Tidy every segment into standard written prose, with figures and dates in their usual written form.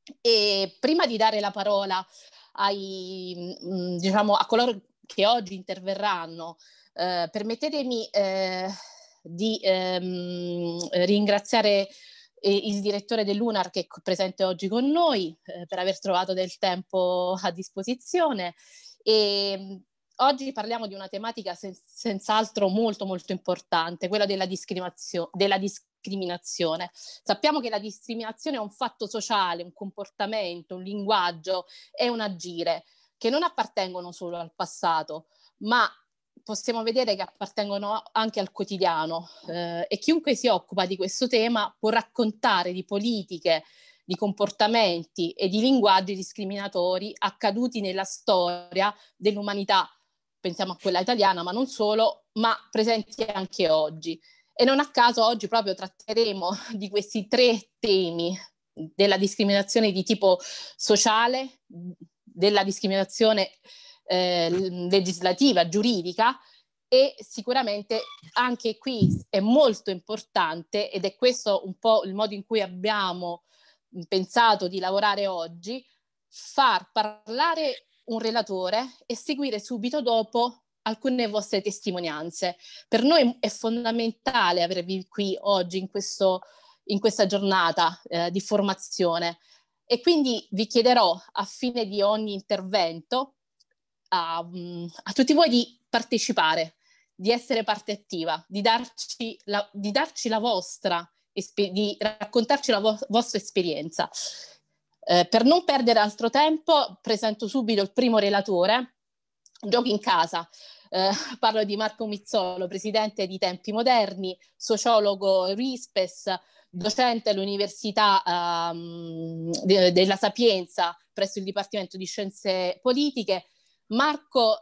E prima di dare la parola diciamo, a coloro che oggi interverranno, permettetemi di ringraziare il direttore dell'UNAR che è presente oggi con noi, per aver trovato del tempo a disposizione. E oggi parliamo di una tematica senz'altro molto molto importante, quella della discriminazione. Sappiamo che la discriminazione è un fatto sociale, un comportamento, un linguaggio e un agire che non appartengono solo al passato, ma possiamo vedere che appartengono anche al quotidiano, e chiunque si occupa di questo tema può raccontare di politiche, di comportamenti e di linguaggi discriminatori accaduti nella storia dell'umanità. Pensiamo a quella italiana, ma non solo, ma presenti anche oggi. E non a caso oggi proprio tratteremo di questi 3 temi: della discriminazione di tipo sociale, della discriminazione legislativa, giuridica, e sicuramente anche qui è molto importante, ed è questo un po' il modo in cui abbiamo pensato di lavorare oggi, far parlare un relatore e seguire subito dopo alcune vostre testimonianze. Per noi è fondamentale avervi qui oggi in questa giornata di formazione, e quindi vi chiederò a fine di ogni intervento a tutti voi di partecipare, di essere parte attiva, di darci la vostra, di raccontarci la vostra esperienza. Per non perdere altro tempo, presento subito il primo relatore. Giochi in casa. Parlo di Marco Mizzolo, presidente di Tempi Moderni, sociologo RISPES, docente all'Università della Sapienza presso il Dipartimento di Scienze Politiche. Marco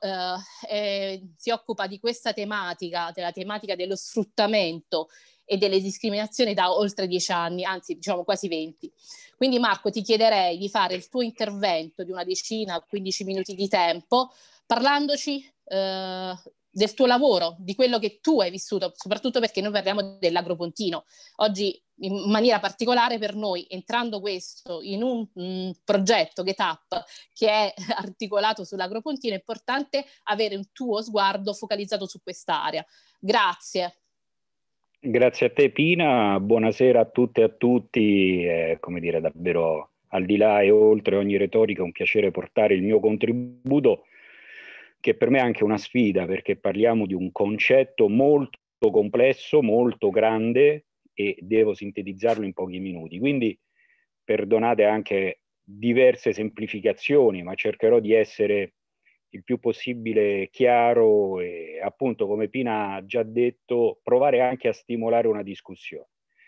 si occupa di questa tematica, della tematica dello sfruttamento e delle discriminazioni da oltre 10 anni, anzi diciamo quasi 20. Quindi Marco, ti chiederei di fare il tuo intervento di una decina, 15 minuti di tempo, parlandoci del tuo lavoro, di quello che tu hai vissuto, soprattutto perché noi parliamo dell'Agropontino. Oggi in maniera particolare per noi, entrando questo in un progetto GetUp che è articolato sull'Agropontino, è importante avere un tuo sguardo focalizzato su quest'area. Grazie. Grazie a te Pina, buonasera a tutte e a tutti, come dire, davvero al di là e oltre ogni retorica, un piacere portare il mio contributo, che per me è anche una sfida, perché parliamo di un concetto molto complesso, molto grande, e devo sintetizzarlo in pochi minuti. Quindi perdonate anche diverse semplificazioni, ma cercherò di essere il più possibile chiaro e, appunto, come Pina ha già detto, provare anche a stimolare una discussione.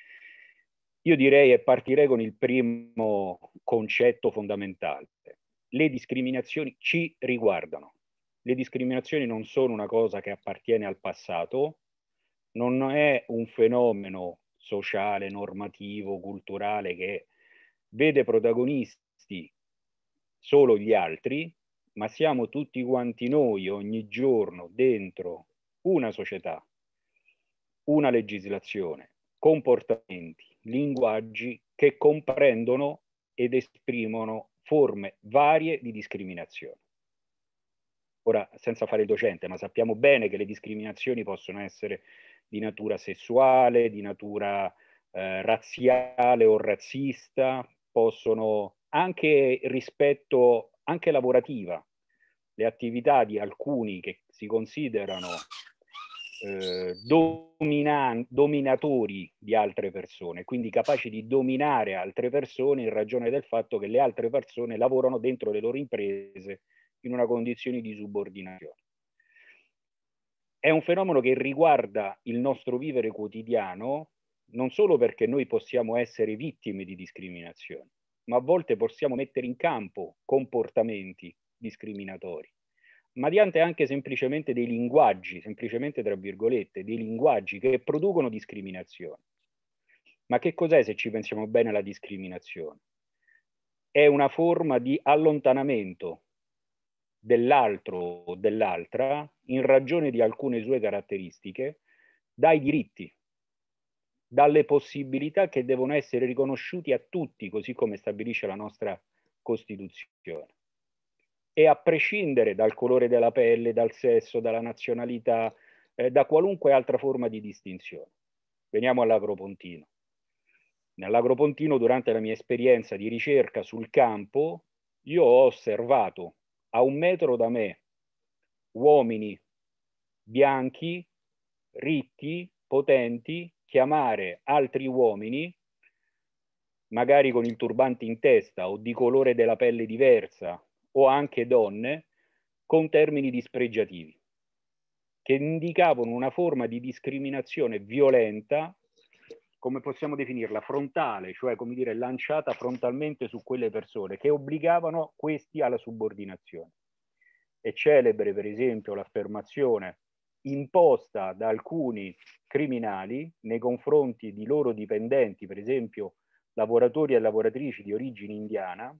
Io direi, e partirei con il primo concetto fondamentale: le discriminazioni ci riguardano. Le discriminazioni non sono una cosa che appartiene al passato, non è un fenomeno sociale, normativo, culturale che vede protagonisti solo gli altri, ma siamo tutti quanti noi ogni giorno dentro una società, una legislazione, comportamenti, linguaggi che comprendono ed esprimono forme varie di discriminazione. Ora, senza fare il docente, ma sappiamo bene che le discriminazioni possono essere di natura sessuale, di natura razziale o razzista, possono anche rispetto anche lavorativa, le attività di alcuni che si considerano dominatori di altre persone, quindi capaci di dominare altre persone in ragione del fatto che le altre persone lavorano dentro le loro imprese in una condizione di subordinazione. È un fenomeno che riguarda il nostro vivere quotidiano, non solo perché noi possiamo essere vittime di discriminazione, ma a volte possiamo mettere in campo comportamenti discriminatori, mediante anche semplicemente dei linguaggi, semplicemente tra virgolette, dei linguaggi che producono discriminazione. Ma che cos'è, se ci pensiamo bene, la discriminazione? È una forma di allontanamento dell'altro o dell'altra in ragione di alcune sue caratteristiche dai diritti dalle possibilità che devono essere riconosciuti a tutti, così come stabilisce la nostra Costituzione. E a prescindere dal colore della pelle, dal sesso, dalla nazionalità, da qualunque altra forma di distinzione. Veniamo all'Agropontino. Nell'Agropontino, durante la mia esperienza di ricerca sul campo, io ho osservato a 1 metro da me uomini bianchi, ricchi, potenti, chiamare altri uomini, magari con il turbante in testa o di colore della pelle diversa, o anche donne, con termini dispregiativi, che indicavano una forma di discriminazione violenta, come possiamo definirla, frontale, cioè come dire lanciata frontalmente su quelle persone, che obbligavano questi alla subordinazione. È celebre, per esempio, l'affermazione imposta da alcuni criminali nei confronti di loro dipendenti, per esempio lavoratori e lavoratrici di origine indiana,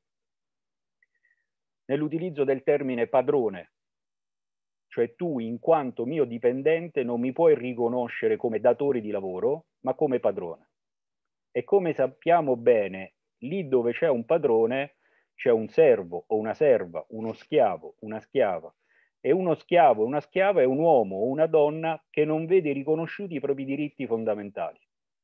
nell'utilizzo del termine padrone, cioè tu in quanto mio dipendente non mi puoi riconoscere come datore di lavoro, ma come padrone. E come sappiamo bene, lì dove c'è un padrone c'è un servo o una serva, uno schiavo, una schiava. E uno schiavo o una schiava è un uomo o una donna che non vede riconosciuti i propri diritti fondamentali.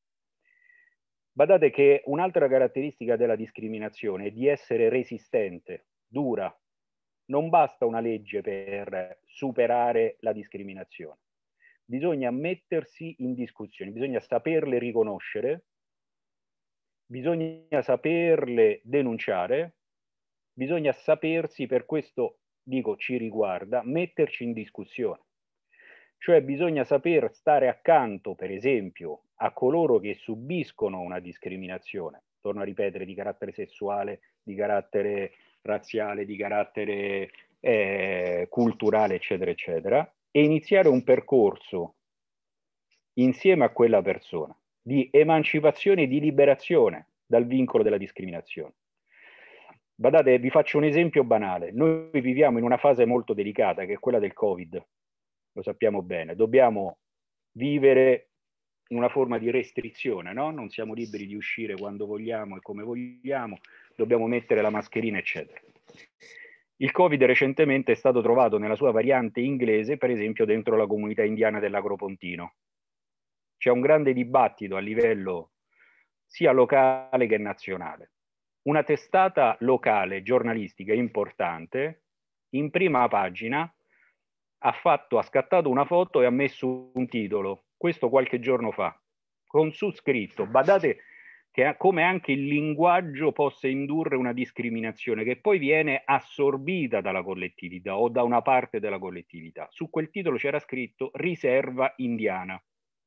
Badate che un'altra caratteristica della discriminazione è di essere resistente, dura. Non basta una legge per superare la discriminazione. Bisogna mettersi in discussione, bisogna saperle riconoscere, bisogna saperle denunciare, bisogna sapersi, per questo dico ci riguarda, metterci in discussione. Cioè bisogna saper stare accanto, per esempio, a coloro che subiscono una discriminazione, torno a ripetere, di carattere sessuale, di carattere razziale, di carattere culturale, eccetera, eccetera, e iniziare un percorso insieme a quella persona di emancipazione e di liberazione dal vincolo della discriminazione. Guardate, vi faccio un esempio banale. Noi viviamo in una fase molto delicata, che è quella del Covid, lo sappiamo bene. Dobbiamo vivere in una forma di restrizione, no? Non siamo liberi di uscire quando vogliamo e come vogliamo, dobbiamo mettere la mascherina, eccetera. Il Covid recentemente è stato trovato nella sua variante inglese, per esempio, dentro la comunità indiana dell'Agropontino. C'è un grande dibattito a livello sia locale che nazionale. Una testata locale, giornalistica importante, in prima pagina ha scattato una foto e ha messo un titolo, questo qualche giorno fa, con su scritto, badate che come anche il linguaggio possa indurre una discriminazione che poi viene assorbita dalla collettività o da una parte della collettività. Su quel titolo c'era scritto riserva indiana.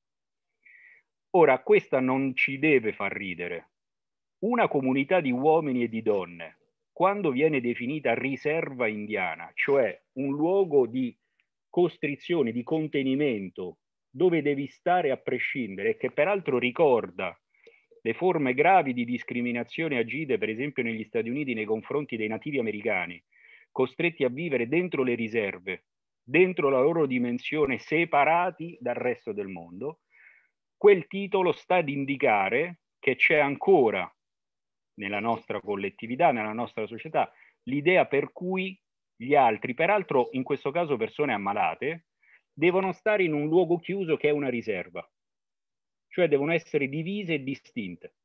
Ora, questa non ci deve far ridere. Una comunità di uomini e di donne, quando viene definita riserva indiana, cioè un luogo di costrizione, di contenimento, dove devi stare a prescindere, e che peraltro ricorda le forme gravi di discriminazione agite, per esempio negli Stati Uniti, nei confronti dei nativi americani, costretti a vivere dentro le riserve, dentro la loro dimensione, separati dal resto del mondo, quel titolo sta ad indicare che c'è ancora nella nostra collettività, nella nostra società, l'idea per cui gli altri, peraltro in questo caso persone ammalate, devono stare in un luogo chiuso che è una riserva, cioè devono essere divise e distinte.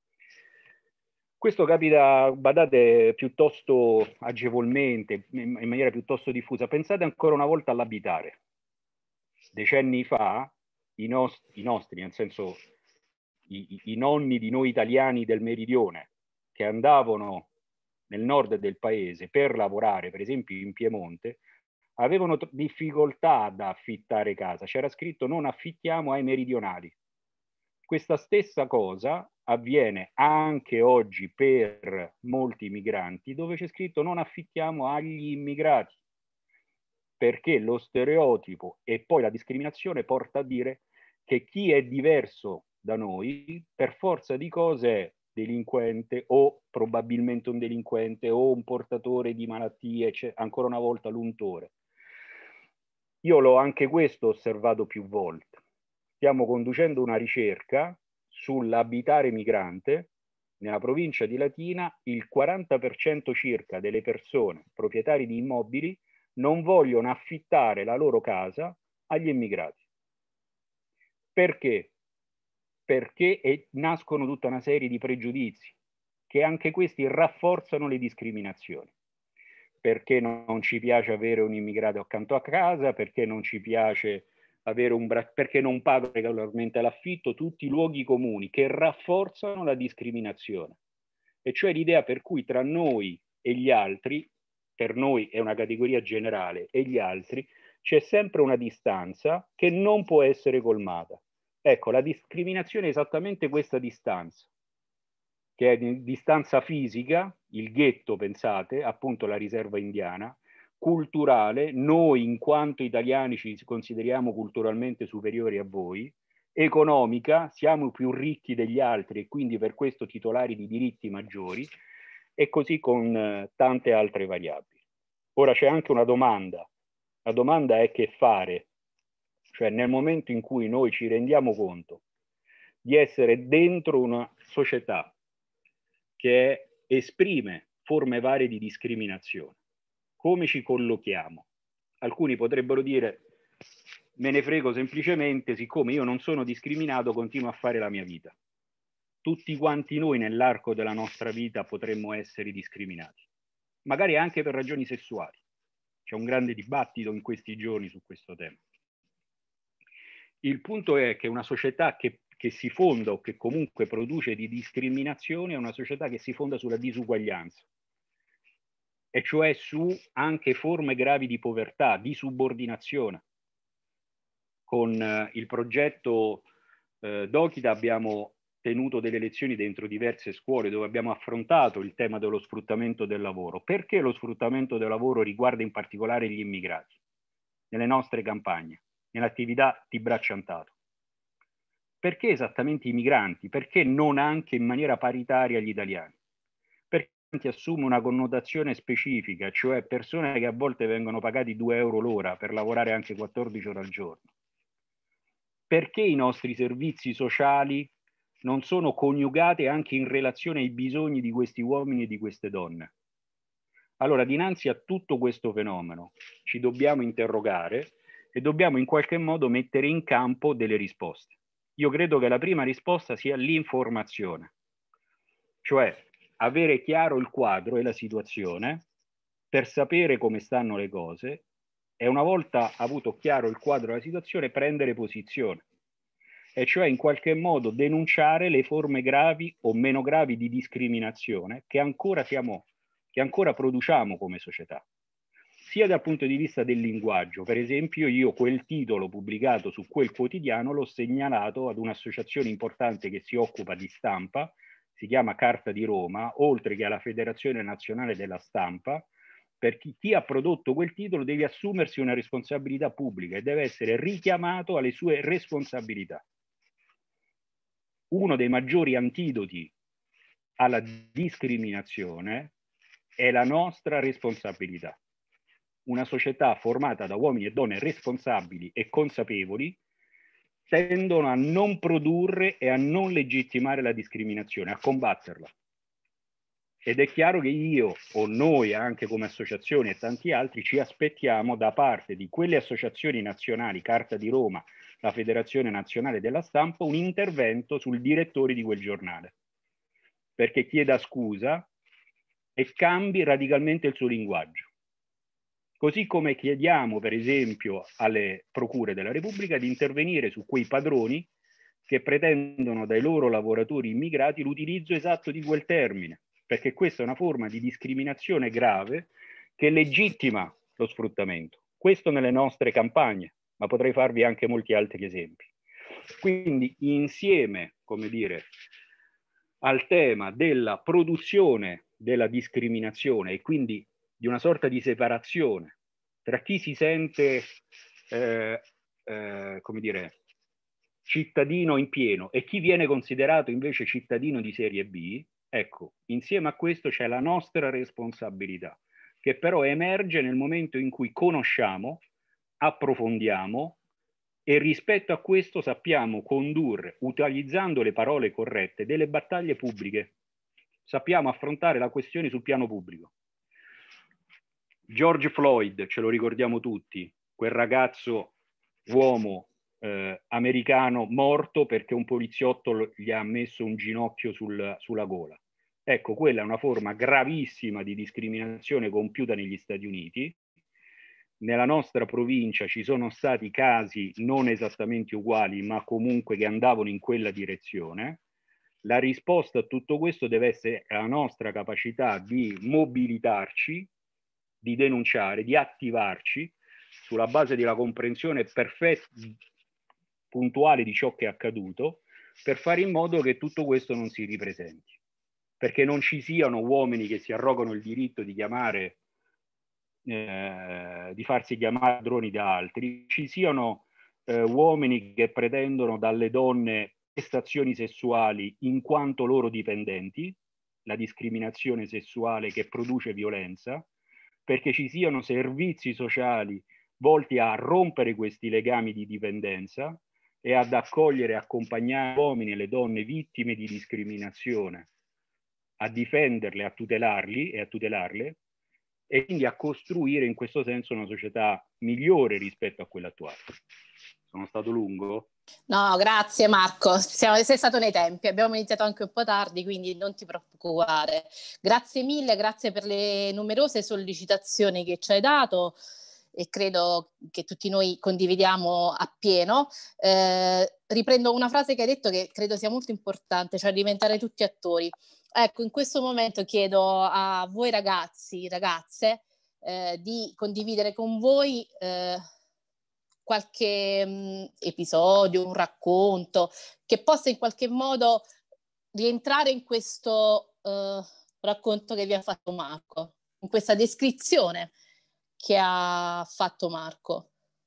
Questo capita, badate, piuttosto agevolmente, in maniera piuttosto diffusa. Pensate ancora una volta all'abitare. Decenni fa, i nostri, nel senso i nonni di noi italiani del meridione, che andavano nel nord del paese per lavorare, per esempio in Piemonte, avevano difficoltà ad affittare casa. C'era scritto non affittiamo ai meridionali. Questa stessa cosa avviene anche oggi per molti migranti, dove c'è scritto non affittiamo agli immigrati, perché lo stereotipo e poi la discriminazione porta a dire che chi è diverso da noi per forza di cose è delinquente o probabilmente un delinquente o un portatore di malattie, cioè, ancora una volta l'untore. Io l'ho anche questo osservato più volte. Stiamo conducendo una ricerca sull'abitare migrante, nella provincia di Latina il 40% circa delle persone proprietari di immobili non vogliono affittare la loro casa agli immigrati. Perché? Perché nascono tutta una serie di pregiudizi che anche questi rafforzano le discriminazioni. Perché non ci piace avere un immigrato accanto a casa, perché non ci piace avere perché non pago regolarmente l'affitto, tutti luoghi comuni che rafforzano la discriminazione. E cioè l'idea per cui tra noi e gli altri, per noi è una categoria generale, e gli altri, c'è sempre una distanza che non può essere colmata. Ecco, la discriminazione è esattamente questa distanza, che è distanza fisica, il ghetto, pensate, appunto la riserva indiana, culturale, noi in quanto italiani ci consideriamo culturalmente superiori a voi, economica, siamo più ricchi degli altri e quindi per questo titolari di diritti maggiori, e così con tante altre variabili. Ora c'è anche una domanda. La domanda è che fare, cioè nel momento in cui noi ci rendiamo conto di essere dentro una società che esprime forme varie di discriminazione, come ci collochiamo? Alcuni potrebbero dire: me ne frego semplicemente, siccome io non sono discriminato, continuo a fare la mia vita. Tutti quanti noi nell'arco della nostra vita potremmo essere discriminati, magari anche per ragioni sessuali. C'è un grande dibattito in questi giorni su questo tema. Il punto è che una società che si fonda o che comunque produce di discriminazione è una società che si fonda sulla disuguaglianza, e cioè su anche forme gravi di povertà, di subordinazione. Con il progetto Dokita abbiamo tenuto delle lezioni dentro diverse scuole dove abbiamo affrontato il tema dello sfruttamento del lavoro. Perché lo sfruttamento del lavoro riguarda in particolare gli immigrati nelle nostre campagne, nell'attività di bracciantato? Perché esattamente i migranti? Perché non anche in maniera paritaria gli italiani? Perché assume una connotazione specifica, cioè persone che a volte vengono pagati 2 euro l'ora per lavorare anche 14 ore al giorno. Perché i nostri servizi sociali non sono coniugati anche in relazione ai bisogni di questi uomini e di queste donne? Allora, dinanzi a tutto questo fenomeno, ci dobbiamo interrogare e dobbiamo in qualche modo mettere in campo delle risposte. Io credo che la prima risposta sia l'informazione, cioè avere chiaro il quadro e la situazione per sapere come stanno le cose, e una volta avuto chiaro il quadro e la situazione prendere posizione, e cioè in qualche modo denunciare le forme gravi o meno gravi di discriminazione che ancora produciamo come società, sia dal punto di vista del linguaggio. Per esempio, io quel titolo pubblicato su quel quotidiano l'ho segnalato ad un'associazione importante che si occupa di stampa, si chiama Carta di Roma, oltre che alla Federazione Nazionale della Stampa, perché chi ha prodotto quel titolo deve assumersi una responsabilità pubblica e deve essere richiamato alle sue responsabilità. Uno dei maggiori antidoti alla discriminazione è la nostra responsabilità. Una società formata da uomini e donne responsabili e consapevoli tendono a non produrre e a non legittimare la discriminazione, a combatterla. Ed è chiaro che io o noi, anche come associazioni e tanti altri, ci aspettiamo da parte di quelle associazioni nazionali, Carta di Roma, la Federazione Nazionale della Stampa, un intervento sul direttore di quel giornale, perché chieda scusa e cambi radicalmente il suo linguaggio. Così come chiediamo, per esempio, alle procure della Repubblica di intervenire su quei padroni che pretendono dai loro lavoratori immigrati l'utilizzo esatto di quel termine, perché questa è una forma di discriminazione grave che legittima lo sfruttamento. Questo nelle nostre campagne, ma potrei farvi anche molti altri esempi. Quindi insieme, come dire, al tema della produzione della discriminazione e quindi di una sorta di separazione tra chi si sente, come dire, cittadino in pieno e chi viene considerato invece cittadino di serie B, ecco, insieme a questo c'è la nostra responsabilità, che però emerge nel momento in cui conosciamo, approfondiamo E rispetto a questo sappiamo condurre, utilizzando le parole corrette, delle battaglie pubbliche. Sappiamo affrontare la questione sul piano pubblico. George Floyd, ce lo ricordiamo tutti, quel ragazzo uomo americano morto perché un poliziotto gli ha messo un ginocchio sulla gola. Ecco, quella è una forma gravissima di discriminazione compiuta negli Stati Uniti. Nella nostra provincia ci sono stati casi non esattamente uguali, ma comunque che andavano in quella direzione. La risposta a tutto questo deve essere la nostra capacità di mobilitarci, di denunciare, di attivarci sulla base della comprensione perfetta, puntuale di ciò che è accaduto, per fare in modo che tutto questo non si ripresenti. Perché non ci siano uomini che si arrogano il diritto di chiamare, di farsi chiamare ladroni da altri, ci siano uomini che pretendono dalle donne prestazioni sessuali in quanto loro dipendenti, la discriminazione sessuale che produce violenza, perché ci siano servizi sociali volti a rompere questi legami di dipendenza e ad accogliere e accompagnare gli uomini e le donne vittime di discriminazione, a difenderle, a tutelarli e a tutelarle, e quindi a costruire in questo senso una società migliore rispetto a quella attuale. Sono stato lungo? No, grazie Marco, sei stato nei tempi, abbiamo iniziato anche un po' tardi, quindi non ti preoccupare. Grazie mille, grazie per le numerose sollecitazioni che ci hai dato e credo che tutti noi condividiamo appieno. Riprendo una frase che hai detto che credo sia molto importante, cioè diventare tutti attori. Ecco, in questo momento chiedo a voi ragazzi, ragazze, di condividere con voi qualche episodio, un racconto che possa in qualche modo rientrare in questo racconto che vi ha fatto Marco, in questa descrizione che ha fatto Marco.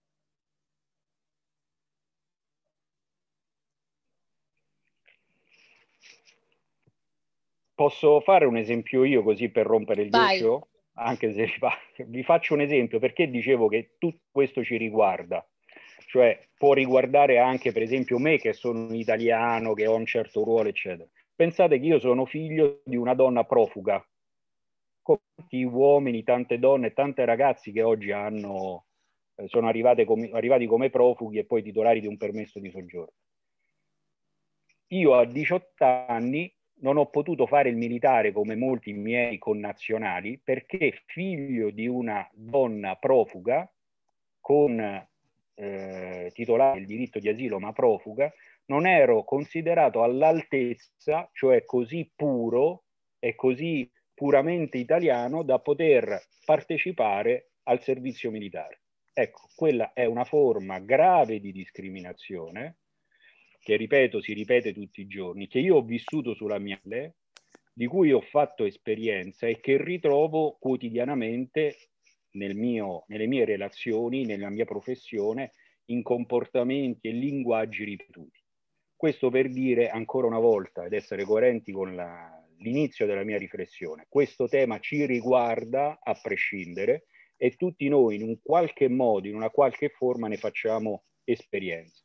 Posso fare un esempio io così per rompere il Vai. ghiaccio? Anche se vi faccio un esempio, perché dicevo che tutto questo ci riguarda. Cioè può riguardare anche per esempio me che sono un italiano, che ho un certo ruolo, eccetera. Pensate che io sono figlio di una donna profuga, con tanti uomini, tante donne, tante ragazzi che oggi sono arrivati come profughi e poi titolari di un permesso di soggiorno. Io a 18 anni non ho potuto fare il militare come molti miei connazionali perché figlio di una donna profuga con titolare del diritto di asilo ma profuga, non ero considerato all'altezza, cioè così puro e così puramente italiano da poter partecipare al servizio militare. Ecco, quella è una forma grave di discriminazione che, ripeto, si ripete tutti i giorni, che io ho vissuto sulla mia pelle, di cui ho fatto esperienza e che ritrovo quotidianamente nelle mie relazioni, nella mia professione, in comportamenti e linguaggi ripetuti. Questo per dire ancora una volta ed essere coerenti con l'inizio della mia riflessione, questo tema ci riguarda a prescindere e tutti noi in un qualche modo, in una qualche forma ne facciamo esperienza.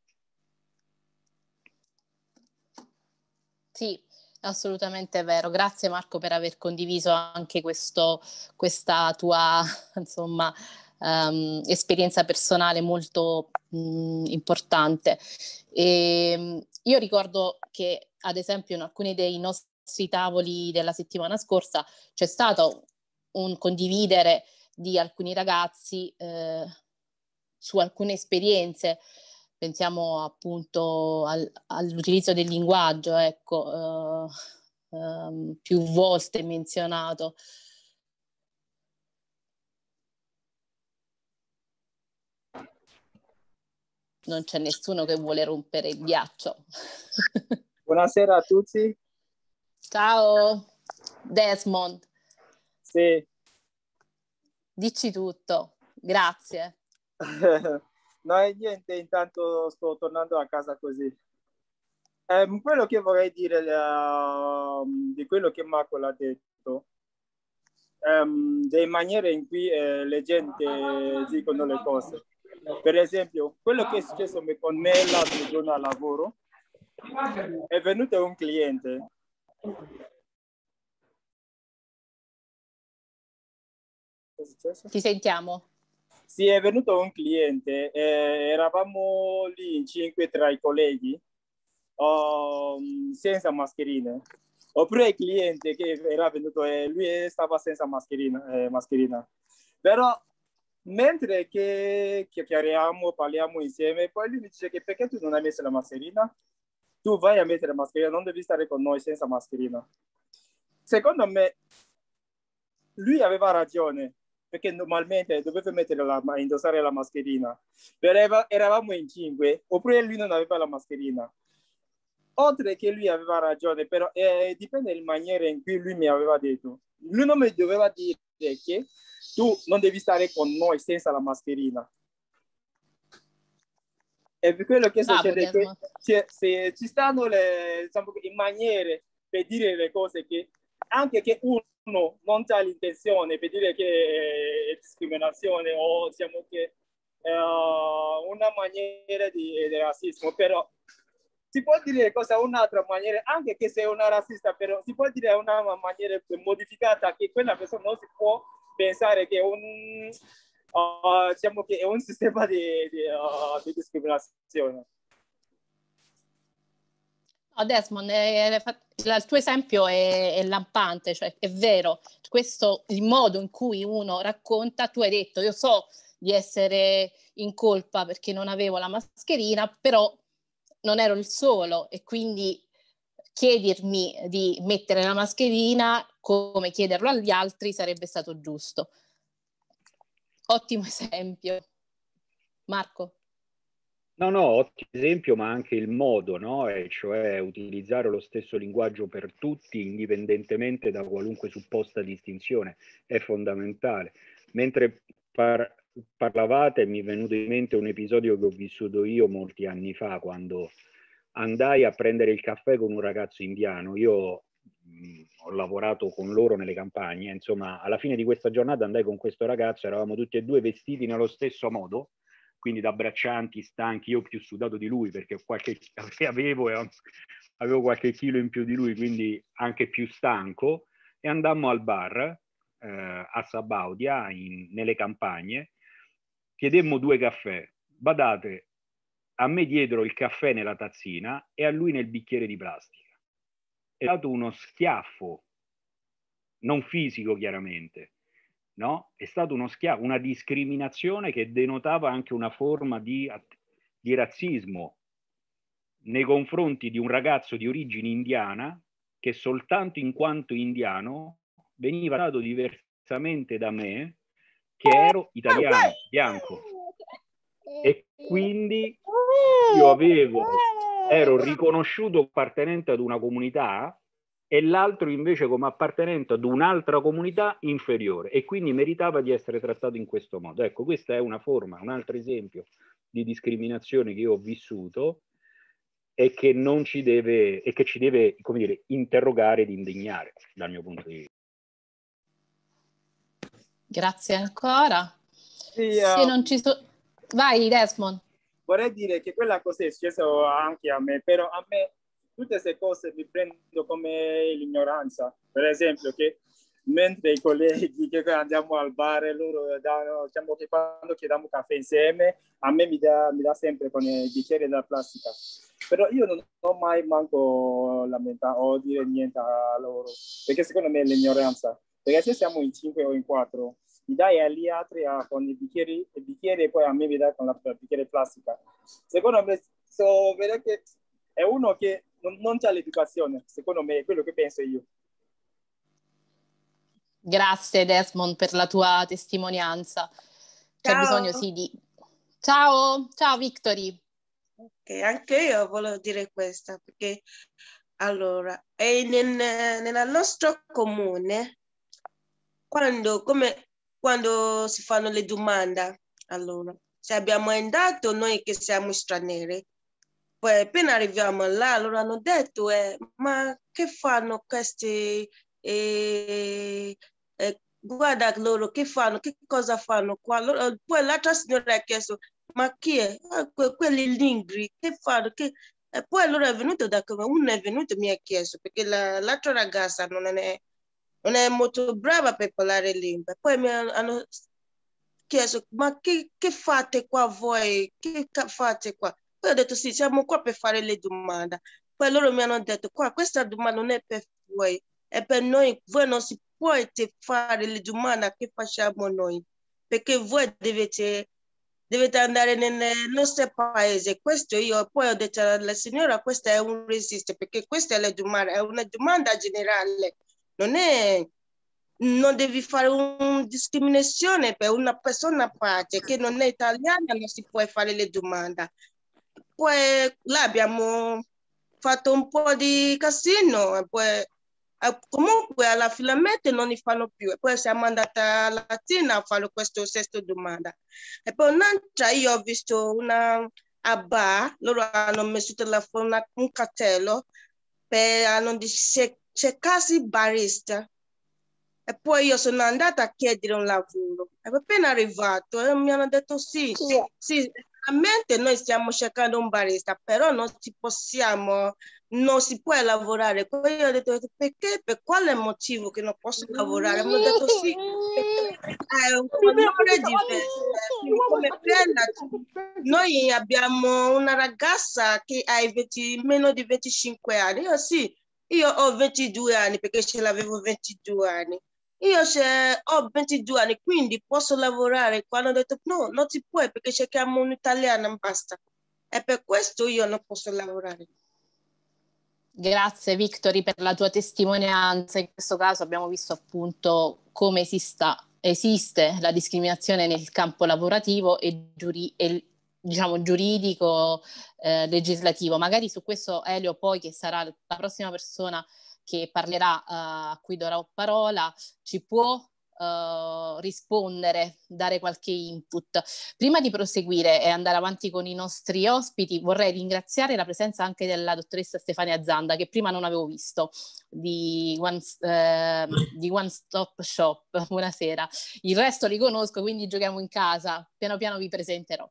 Sì, assolutamente vero. Grazie Marco per aver condiviso anche questa tua, insomma, esperienza personale molto importante. Io ricordo che, ad esempio, in alcuni dei nostri tavoli della settimana scorsa c'è stato un condividere di alcuni ragazzi su alcune esperienze. Pensiamo appunto all'utilizzo del linguaggio, ecco, più volte menzionato. Non c'è nessuno che vuole rompere il ghiaccio. Buonasera a tutti. Ciao Desmond. Sì. Dici tutto, grazie. No, è niente, intanto sto tornando a casa così. Quello che vorrei dire di quello che Marco l'ha detto, delle maniere in cui le gente dicono le cose. Per esempio, quello che è successo con me l'altro giorno al lavoro, è venuto un cliente. Ti sentiamo. Sì, è venuto un cliente, eravamo lì in 5 tra i colleghi, senza mascherine. Oppure il cliente che era venuto, lui stava senza mascherina. Però mentre che chiacchieriamo, parliamo insieme, poi lui mi dice che perché tu non hai messo la mascherina? Tu vai a mettere la mascherina, non devi stare con noi senza mascherina. Secondo me, lui aveva ragione, perché normalmente doveva indossare la mascherina. Però eravamo in 5, oppure lui non aveva la mascherina. Oltre che lui aveva ragione, però dipende dalla maniera in cui lui mi aveva detto. Lui non mi doveva dire che tu non devi stare con noi senza la mascherina. E per quello che succede che se ci stanno diciamo, maniere per dire le cose che anche che uno non ha l'intenzione per dire che è discriminazione o diciamo che è una maniera di razzismo, però si può dire cosa un'altra maniera, anche che sei una razzista, però si può dire una maniera modificata che quella persona non si può pensare che diciamo che è un sistema di discriminazione. Desmond, il tuo esempio è lampante, cioè è vero, questo il modo in cui uno racconta, tu hai detto io so di essere in colpa perché non avevo la mascherina, però non ero il solo e quindi chiedermi di mettere la mascherina come chiederlo agli altri sarebbe stato giusto. Ottimo esempio. Marco? No, ottimo esempio, ma anche il modo, no? E cioè utilizzare lo stesso linguaggio per tutti, indipendentemente da qualunque supposta distinzione, è fondamentale. Mentre parlavate, mi è venuto in mente un episodio che ho vissuto io molti anni fa, quando andai a prendere il caffè con un ragazzo indiano. Io ho lavorato con loro nelle campagne, insomma, alla fine di questa giornata andai con questo ragazzo, eravamo tutti e due vestiti nello stesso modo, quindi da braccianti, stanchi, io più sudato di lui perché avevo qualche chilo in più di lui, quindi anche più stanco, e andammo al bar a Sabaudia, nelle campagne, chiedemmo 2 caffè, badate, a me diedero il caffè nella tazzina e a lui nel bicchiere di plastica. È stato uno schiaffo, non fisico chiaramente, no? È stato uno schiaffo, una discriminazione che denotava anche una forma di razzismo nei confronti di un ragazzo di origine indiana che soltanto in quanto indiano veniva trattato diversamente da me, che ero italiano, bianco. E quindi io ero riconosciuto appartenente ad una comunità e l'altro invece come appartenente ad un'altra comunità inferiore, e quindi meritava di essere trattato in questo modo. Ecco, questa è una forma, un altro esempio di discriminazione che io ho vissuto e che non ci deve, e che ci deve, come dire, interrogare ed indignare dal mio punto di vista. Grazie ancora. Sì, se non ci sono... Vai Desmond. Vorrei dire che quella cosa è successa anche a me, però a me tutte queste cose mi prendo come l'ignoranza. Per esempio, che mentre i colleghi che andiamo al bar, loro danno, diciamo che quando chiediamo caffè insieme, a me mi dà sempre con i bicchieri della plastica. Però io non ho mai manco lamentato o dire niente a loro, perché secondo me è l'ignoranza. Perché se siamo in 5 o in 4, mi dai agli altri con i bicchieri e poi a me mi dai con la bicchiere plastica. Secondo me, vedo che è uno che non ha l'educazione, secondo me, è quello che penso io. Grazie Desmond per la tua testimonianza. C'è Ciao. bisogno sì di... Ciao Victory. Ok, anche io volevo dire questo, perché allora, nel nostro comune, quando si fanno le domande, allora, se abbiamo andato noi che siamo stranieri, poi appena arriviamo là, allora hanno detto, ma che fanno questi, guarda loro, che fanno, che cosa fanno qua? Allora, poi l'altra signora ha chiesto, ma chi è? Quelli lingri, che fanno? E poi allora è venuto da come uno è venuto e mi ha chiesto, perché l'altra ragazza non è molto brava per parlare lingue. Poi mi hanno chiesto, ma che fate qua voi? Che fate qua? Poi ho detto, sì, siamo qua per fare le domande. Poi loro mi hanno detto, questa domanda non è per voi, è per noi. Voi non si potete fare le domande che facciamo noi, perché voi dovete andare nel nostro paese. Questo io poi ho detto alla signora, questa è un resiste, perché questa è una domanda generale, non devi fare una discriminazione per una persona a parte che non è italiana, non si può fare le domande. Poi là abbiamo fatto un po' di casino e poi comunque alla finalmente non li fanno più e poi siamo andati a Latina a fare questa stessa domanda e poi un'altra io ho visto una a bar, loro hanno messo un cartello hanno detto cercarsi barista e poi io sono andata a chiedere un lavoro e appena arrivato mi hanno detto sì, veramente noi stiamo cercando un barista, però non si può lavorare. Poi io ho detto, perché? Per quale motivo che non posso lavorare? Mi hanno detto sì, perché è un colore diverso. Quindi come quella, noi abbiamo una ragazza che ha meno di 25 anni. Io sì, io ho 22 anni perché ce l'avevo 22 anni. Io ho 22 anni, quindi posso lavorare. Quando ho detto no, non si può perché cerchiamo un'italiana e basta. E per questo io non posso lavorare. Grazie Victory per la tua testimonianza. In questo caso abbiamo visto appunto come esiste la discriminazione nel campo lavorativo e diciamo giuridico, legislativo. Magari su questo Elio poi, che sarà la prossima persona che parlerà, a cui darò parola, ci può rispondere, dare qualche input. Prima di proseguire e andare avanti con i nostri ospiti, vorrei ringraziare la presenza anche della dottoressa Stefania Zanda, che prima non avevo visto, di One Stop Shop. Buonasera. Il resto li conosco, quindi giochiamo in casa. Piano piano vi presenterò.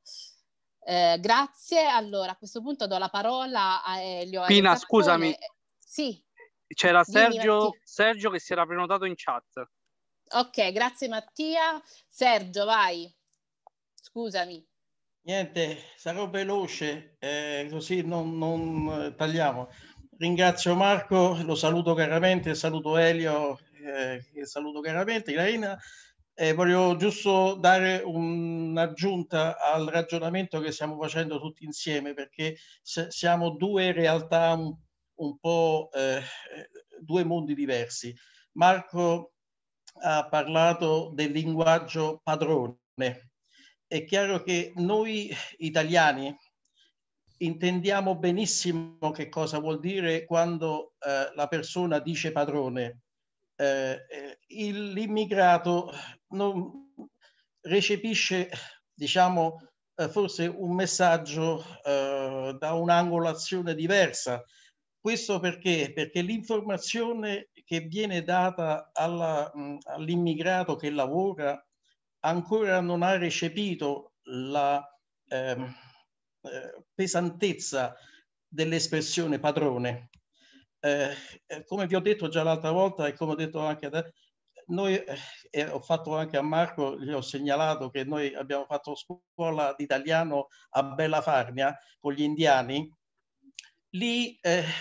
Grazie. Allora, a questo punto do la parola a Elio. Pina, scusami. Sì. C'era Sergio che si era prenotato in chat. Ok, grazie Mattia. Sergio, vai. Scusami. Niente, sarò veloce, così non tagliamo. Ringrazio Marco, lo saluto caramente, saluto Elio, saluto caramente, Ilaina. Voglio giusto dare un'aggiunta al ragionamento che stiamo facendo tutti insieme, perché siamo due realtà un po' due mondi diversi. Marco ha parlato del linguaggio padrone. È chiaro che noi italiani intendiamo benissimo che cosa vuol dire quando la persona dice padrone. L'immigrato non recepisce, diciamo, forse un messaggio da un'angolazione diversa. Questo perché? Perché l'informazione che viene data all'immigrato che lavora ancora non ha recepito la pesantezza dell'espressione padrone. Come vi ho detto già l'altra volta e come ho detto anche noi, ho fatto anche a Marco, gli ho segnalato che noi abbiamo fatto scuola di italiano a Bella Farnia con gli indiani. Lì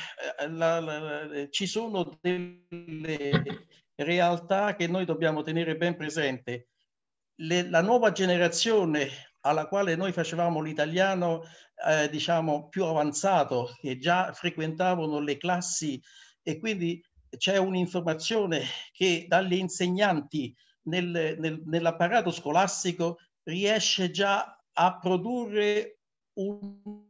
ci sono delle realtà che noi dobbiamo tenere ben presente. La nuova generazione alla quale noi facevamo l'italiano, diciamo, più avanzato, che già frequentavano le classi e quindi c'è un'informazione che dagli insegnanti nell'apparato scolastico riesce già a produrre un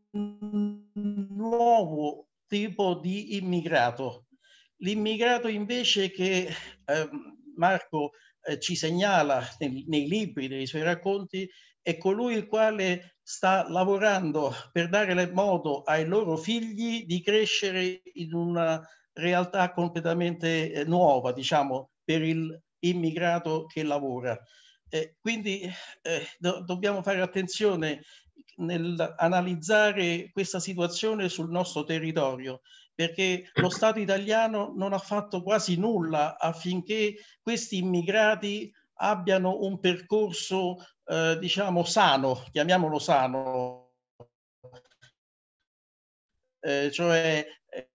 nuovo tipo di immigrato. L'immigrato invece che Marco ci segnala nei libri, nei suoi racconti, è colui il quale sta lavorando per dare modo ai loro figli di crescere in una realtà completamente nuova, diciamo, per l'immigrato che lavora. Quindi dobbiamo fare attenzione nel analizzare questa situazione sul nostro territorio, perché lo Stato italiano non ha fatto quasi nulla affinché questi immigrati abbiano un percorso, diciamo, sano, chiamiamolo sano, cioè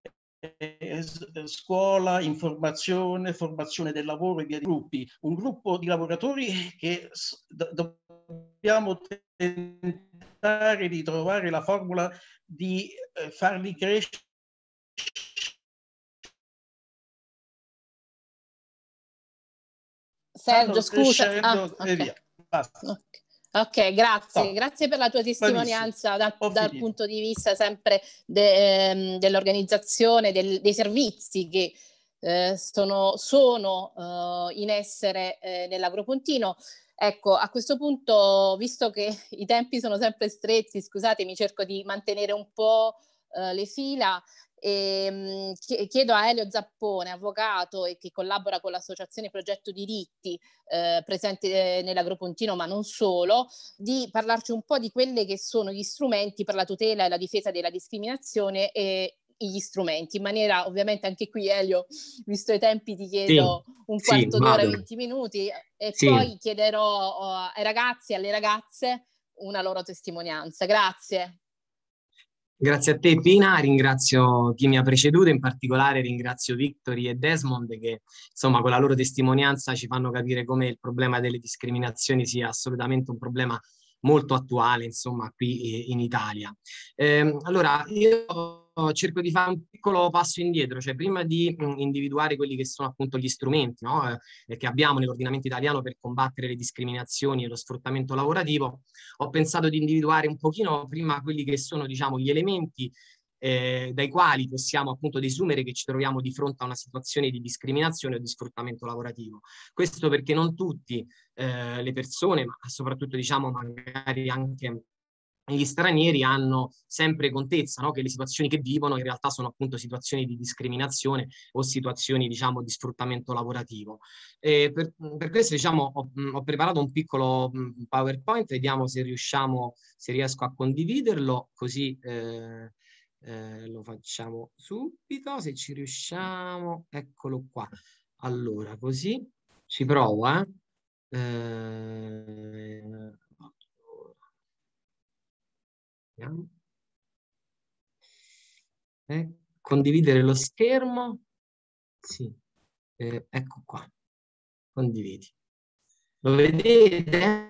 scuola, informazione, formazione del lavoro e via di gruppi. Un gruppo di lavoratori che dobbiamo tentare di trovare la formula di farli crescere. Sergio, scusa. E via. Basta. Ok, grazie. No. Grazie per la tua testimonianza dal punto di vista sempre dell'organizzazione, dei servizi che sono in essere nell'Agropontino. Ecco, a questo punto, visto che i tempi sono sempre stretti, scusatemi, cerco di mantenere un po' le fila. E chiedo a Elio Zappone, avvocato e che collabora con l'associazione Progetto Diritti presente nell'Agropontino, ma non solo, di parlarci un po' di quelli che sono gli strumenti per la tutela e la difesa della discriminazione e gli strumenti. In maniera, ovviamente anche qui, Elio, visto i tempi, ti chiedo un quarto d'ora, 20 minuti, e poi chiederò ai ragazzi e alle ragazze una loro testimonianza. Grazie. Grazie a te Pina, ringrazio chi mi ha preceduto, in particolare ringrazio Victory e Desmond che insomma con la loro testimonianza ci fanno capire come il problema delle discriminazioni sia assolutamente un problema molto attuale, insomma, qui in Italia. Allora, io cerco di fare un piccolo passo indietro, cioè prima di individuare quelli che sono appunto gli strumenti, no? Che abbiamo nell'ordinamento italiano per combattere le discriminazioni e lo sfruttamento lavorativo, ho pensato di individuare un pochino prima quelli che sono, diciamo, gli elementi dai quali possiamo appunto desumere che ci troviamo di fronte a una situazione di discriminazione o di sfruttamento lavorativo. Questo perché non tutti le persone, ma soprattutto diciamo magari anche gli stranieri, hanno sempre contezza, no? Che le situazioni che vivono in realtà sono appunto situazioni di discriminazione o situazioni diciamo di sfruttamento lavorativo. Per questo diciamo ho preparato un piccolo PowerPoint, vediamo se riesco a condividerlo, così lo facciamo subito, se ci riusciamo, eccolo qua. Allora, così ci provo, condividere lo schermo, sì, ecco qua, condividi. Lo vedete?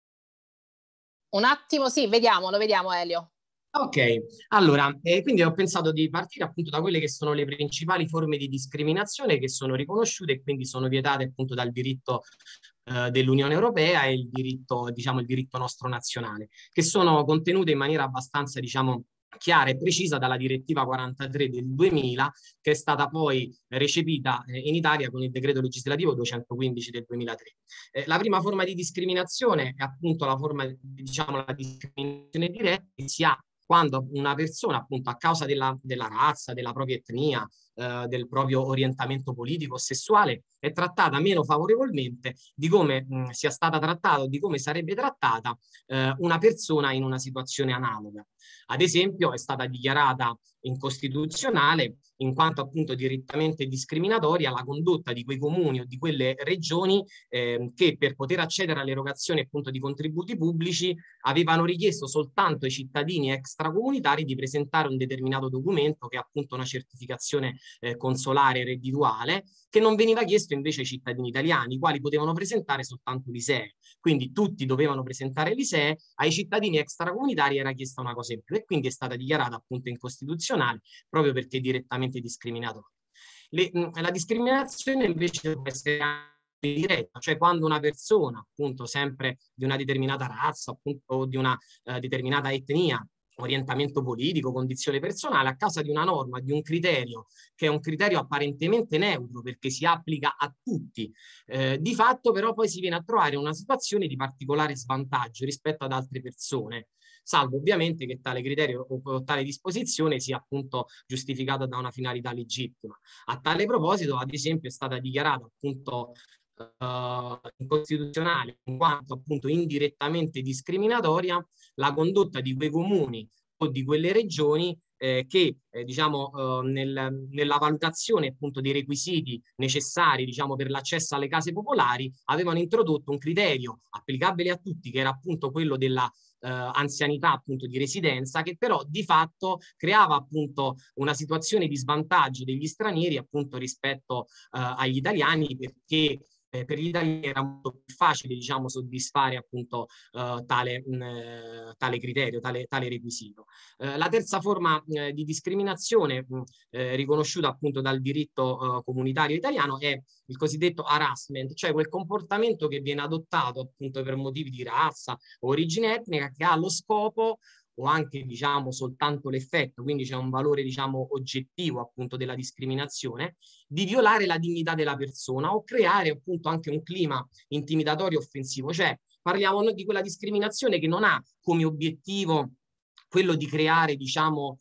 Un attimo, sì, lo vediamo Elio. Ok, allora, quindi ho pensato di partire appunto da quelle che sono le principali forme di discriminazione che sono riconosciute e quindi sono vietate appunto dal diritto dell'Unione Europea e il diritto, diciamo, il diritto nostro nazionale, che sono contenute in maniera abbastanza, diciamo, chiara e precisa dalla direttiva 43 del 2000, che è stata poi recepita in Italia con il decreto legislativo 215 del 2003. La prima forma di discriminazione è appunto la forma, diciamo, la discriminazione diretta, che si ha quando una persona appunto a causa della razza, della propria etnia, del proprio orientamento politico o sessuale è trattata meno favorevolmente di come sia stata trattata o di come sarebbe trattata una persona in una situazione analoga. Ad esempio è stata dichiarata incostituzionale in quanto appunto direttamente discriminatoria la condotta di quei comuni o di quelle regioni che per poter accedere all'erogazione appunto di contributi pubblici avevano richiesto soltanto ai cittadini extracomunitari di presentare un determinato documento che è appunto una certificazione consolare reddituale, che non veniva chiesto invece ai cittadini italiani, i quali potevano presentare soltanto l'ISEE. Quindi tutti dovevano presentare l'ISEE, ai cittadini extracomunitari era chiesta una cosa in più e quindi è stata dichiarata appunto incostituzionale proprio perché direttamente discriminatoria. La discriminazione invece può essere diretta, cioè quando una persona appunto sempre di una determinata razza appunto, o di una determinata etnia, orientamento politico, condizione personale, a causa di una norma, di un criterio che è un criterio apparentemente neutro perché si applica a tutti, di fatto però poi si viene a trovare una situazione di particolare svantaggio rispetto ad altre persone, salvo ovviamente che tale criterio o tale disposizione sia appunto giustificata da una finalità legittima. A tale proposito, ad esempio, è stata dichiarata appunto incostituzionale, in quanto appunto indirettamente discriminatoria, la condotta di quei comuni o di quelle regioni che diciamo nella valutazione appunto dei requisiti necessari diciamo per l'accesso alle case popolari avevano introdotto un criterio applicabile a tutti, che era appunto quello della anzianità appunto di residenza, che però di fatto creava appunto una situazione di svantaggio degli stranieri appunto rispetto agli italiani, perché per gli italiani era molto più facile diciamo soddisfare appunto tale criterio, tale requisito. La terza forma di discriminazione riconosciuta appunto dal diritto comunitario italiano è il cosiddetto harassment, cioè quel comportamento che viene adottato appunto per motivi di razza o origine etnica, che ha lo scopo o anche diciamo soltanto l'effetto, quindi c'è un valore diciamo oggettivo appunto della discriminazione, di violare la dignità della persona o creare appunto anche un clima intimidatorio offensivo. Cioè parliamo di quella discriminazione che non ha come obiettivo quello di creare diciamo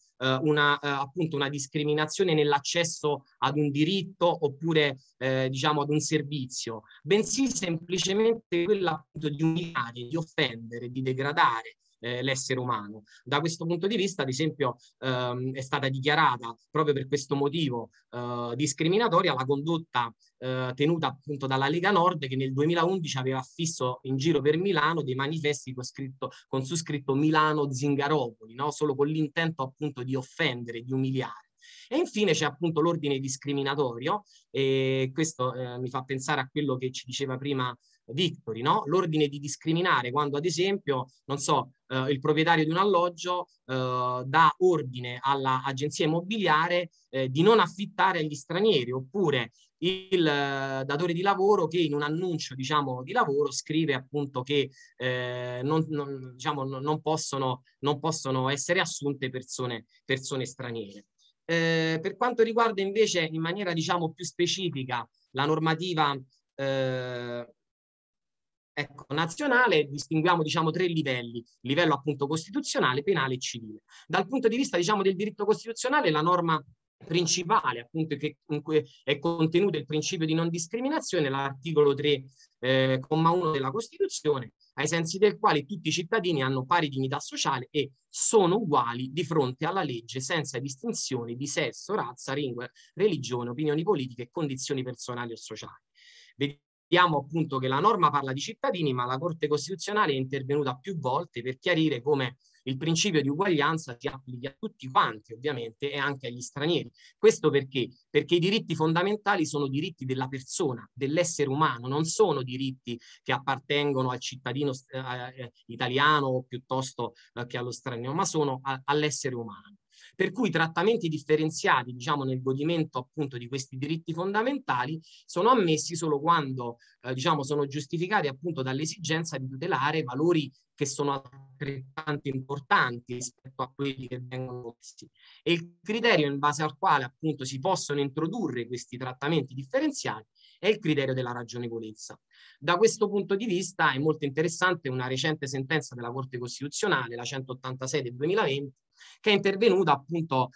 appunto una discriminazione nell'accesso ad un diritto oppure diciamo ad un servizio, bensì semplicemente quella appunto di umiliare, di offendere, di degradare l'essere umano. Da questo punto di vista, ad esempio, è stata dichiarata proprio per questo motivo discriminatoria la condotta tenuta appunto dalla Lega Nord, che nel 2011 aveva affisso in giro per Milano dei manifesti con su scritto Milano Zingaropoli, no? Solo con l'intento appunto di offendere, di umiliare. E infine c'è appunto l'ordine discriminatorio, e questo mi fa pensare a quello che ci diceva prima Victori, no? L'ordine di discriminare quando ad esempio, non so, il proprietario di un alloggio dà ordine all'agenzia immobiliare di non affittare agli stranieri, oppure il datore di lavoro che in un annuncio diciamo di lavoro scrive appunto che non possono essere assunte persone straniere. Per quanto riguarda invece in maniera diciamo più specifica la normativa nazionale, distinguiamo diciamo tre livelli: livello appunto costituzionale, penale e civile. Dal punto di vista diciamo del diritto costituzionale, la norma principale appunto che in cui è contenuto il principio di non discriminazione, l'articolo 3 comma 1 della Costituzione, ai sensi del quale tutti i cittadini hanno pari dignità sociale e sono uguali di fronte alla legge senza distinzioni di sesso, razza, lingua, religione, opinioni politiche e condizioni personali o sociali. Vediamo appunto che la norma parla di cittadini, ma la Corte Costituzionale è intervenuta più volte per chiarire come il principio di uguaglianza si applichi a tutti quanti, ovviamente, e anche agli stranieri. Questo perché? Perché i diritti fondamentali sono diritti della persona, dell'essere umano, non sono diritti che appartengono al cittadino italiano o piuttosto che allo straniero, ma sono all'essere umano. Per cui trattamenti differenziati, diciamo, nel godimento appunto di questi diritti fondamentali sono ammessi solo quando, diciamo, sono giustificati appunto dall'esigenza di tutelare valori che sono altrettanto importanti rispetto a quelli che vengono messi. E il criterio in base al quale appunto si possono introdurre questi trattamenti differenziati è il criterio della ragionevolezza. Da questo punto di vista è molto interessante una recente sentenza della Corte Costituzionale, la 186 del 2020, che è intervenuta appunto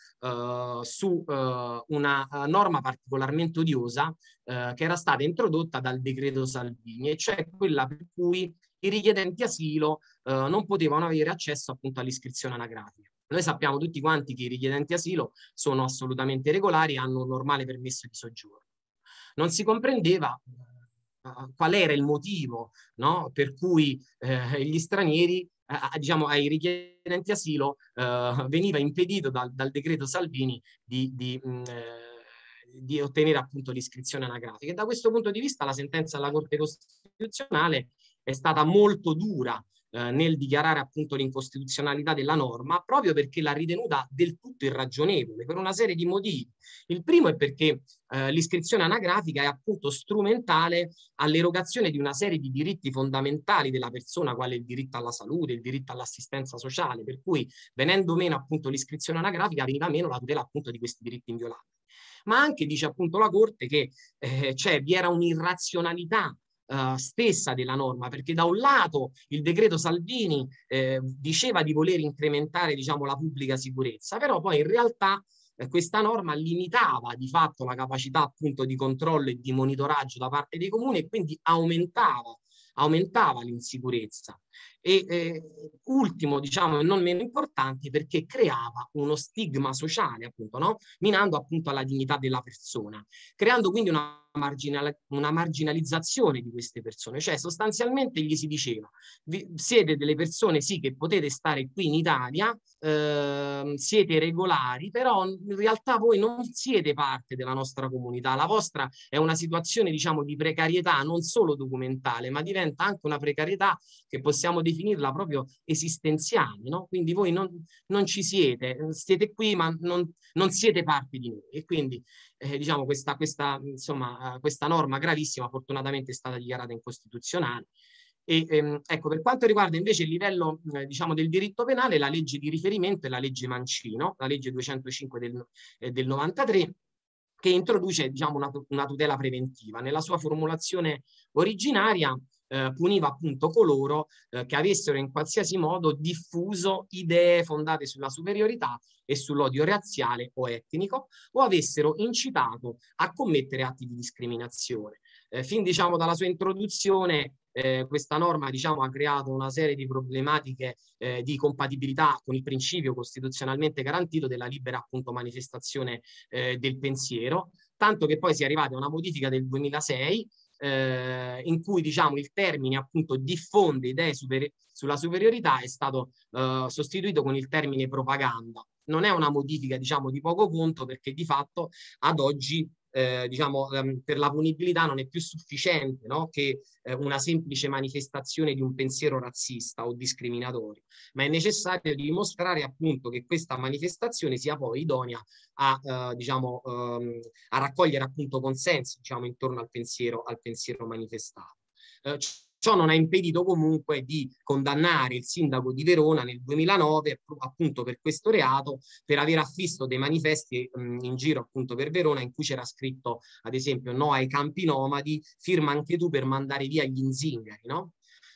su una norma particolarmente odiosa che era stata introdotta dal decreto Salvini, e cioè quella per cui i richiedenti asilo non potevano avere accesso appunto all'iscrizione anagrafica. Noi sappiamo tutti quanti che i richiedenti asilo sono assolutamente regolari e hanno un normale permesso di soggiorno. Non si comprendeva qual era il motivo, no, per cui gli stranieri, diciamo ai richiedenti asilo, veniva impedito dal decreto Salvini di ottenere appunto l'iscrizione anagrafica. E da questo punto di vista la sentenza della Corte Costituzionale è stata molto dura nel dichiarare appunto l'incostituzionalità della norma, proprio perché l'ha ritenuta del tutto irragionevole per una serie di motivi. Il primo è perché l'iscrizione anagrafica è appunto strumentale all'erogazione di una serie di diritti fondamentali della persona, quale il diritto alla salute, il diritto all'assistenza sociale, per cui venendo meno appunto l'iscrizione anagrafica veniva meno la tutela appunto di questi diritti inviolabili. Ma anche dice appunto la Corte che vi era un'irrazionalità stessa della norma, perché da un lato il decreto Salvini diceva di voler incrementare, diciamo, la pubblica sicurezza, però poi in realtà questa norma limitava di fatto la capacità appunto di controllo e di monitoraggio da parte dei comuni, e quindi aumentava l'insicurezza. E ultimo, diciamo, e non meno importante, perché creava uno stigma sociale, appunto, no? Minando appunto alla dignità della persona, creando quindi una marginalizzazione di queste persone. Cioè sostanzialmente gli si diceva: siete delle persone sì che potete stare qui in Italia, siete regolari, però in realtà voi non siete parte della nostra comunità, la vostra è una situazione, diciamo, di precarietà non solo documentale, ma diventa anche una precarietà che possiamo definirla proprio esistenziale, no? Quindi voi non ci siete qui, ma non siete parte di noi. E quindi diciamo questa norma gravissima fortunatamente è stata dichiarata incostituzionale. E ecco, per quanto riguarda invece il livello diciamo del diritto penale, la legge di riferimento è la legge Mancino, la legge 205 del 93, che introduce, diciamo, una tutela preventiva. Nella sua formulazione originaria puniva appunto coloro che avessero in qualsiasi modo diffuso idee fondate sulla superiorità e sull'odio razziale o etnico, o avessero incitato a commettere atti di discriminazione. Fin, diciamo, dalla sua introduzione questa norma, diciamo, ha creato una serie di problematiche di compatibilità con il principio costituzionalmente garantito della libera appunto manifestazione del pensiero, tanto che poi si è arrivati a una modifica del 2006 in cui, diciamo, il termine appunto diffonde idee sulla superiorità è stato sostituito con il termine propaganda. Non è una modifica, diciamo, di poco conto, perché di fatto ad oggi diciamo, per la punibilità non è più sufficiente, no? Che una semplice manifestazione di un pensiero razzista o discriminatorio, ma è necessario dimostrare appunto che questa manifestazione sia poi idonea a, diciamo, a raccogliere appunto consensi, diciamo, intorno al pensiero manifestato. Ciò non ha impedito comunque di condannare il sindaco di Verona nel 2009 appunto per questo reato, per aver affisso dei manifesti in giro appunto per Verona in cui c'era scritto ad esempio no ai campi nomadi, firma anche tu per mandare via gli zingari, no?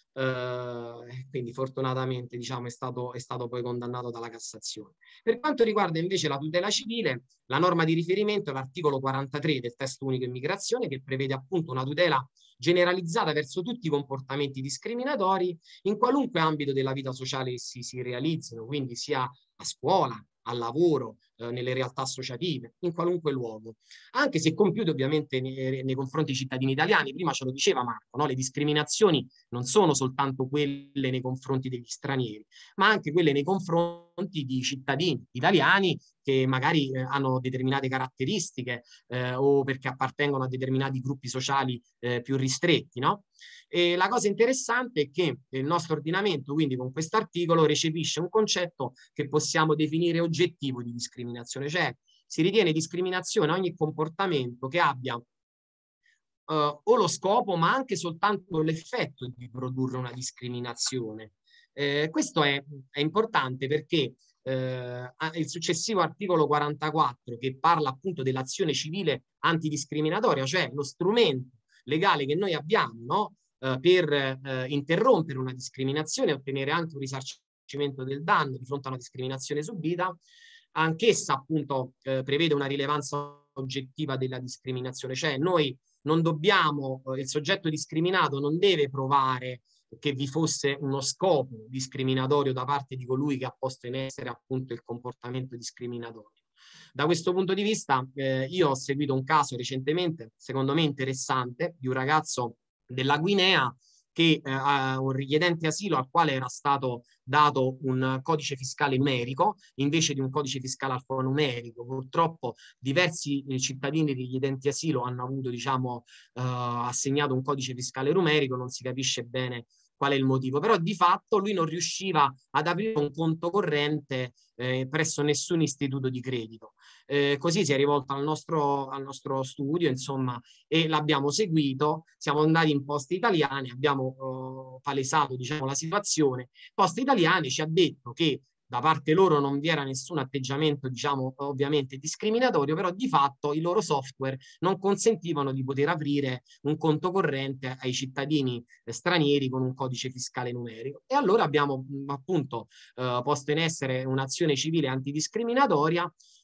Quindi fortunatamente, diciamo, è stato poi condannato dalla Cassazione. Per quanto riguarda invece la tutela civile, la norma di riferimento è l'articolo 43 del testo unico immigrazione, che prevede appunto una tutela generalizzata verso tutti i comportamenti discriminatori in qualunque ambito della vita sociale si realizzino, quindi sia a scuola, al lavoro, nelle realtà associative, in qualunque luogo, anche se compiute ovviamente nei confronti dei cittadini italiani. Prima ce lo diceva Marco, no? Le discriminazioni non sono soltanto quelle nei confronti degli stranieri, ma anche quelle nei confronti di cittadini italiani che magari hanno determinate caratteristiche o perché appartengono a determinati gruppi sociali più ristretti, no? E la cosa interessante è che il nostro ordinamento, quindi con questo articolo, recepisce un concetto che possiamo definire oggettivo di discriminazione, cioè si ritiene discriminazione ogni comportamento che abbia o lo scopo, ma anche soltanto l'effetto di produrre una discriminazione. Questo è importante perché il successivo articolo 44, che parla appunto dell'azione civile antidiscriminatoria, cioè lo strumento legale che noi abbiamo, no? Per interrompere una discriminazione e ottenere anche un risarcimento del danno di fronte a una discriminazione subita, anch'essa appunto prevede una rilevanza oggettiva della discriminazione, cioè noi non dobbiamo, il soggetto discriminato non deve provare che vi fosse uno scopo discriminatorio da parte di colui che ha posto in essere appunto il comportamento discriminatorio. Da questo punto di vista io ho seguito un caso recentemente, secondo me interessante, di un ragazzo della Guinea che un richiedente asilo al quale era stato dato un codice fiscale numerico invece di un codice fiscale alfanumerico. Purtroppo diversi cittadini richiedenti asilo hanno avuto, diciamo, assegnato un codice fiscale numerico, non si capisce bene qual è il motivo, però di fatto lui non riusciva ad aprire un conto corrente presso nessun istituto di credito. Così si è rivolto al nostro studio, insomma, e l'abbiamo seguito, siamo andati in Poste Italiane, abbiamo palesato, diciamo, la situazione. Poste Italiane ci ha detto che da parte loro non vi era nessun atteggiamento, diciamo, ovviamente discriminatorio, però di fatto i loro software non consentivano di poter aprire un conto corrente ai cittadini stranieri con un codice fiscale numerico. E allora abbiamo appunto posto in essere un'azione civile antidiscriminatoria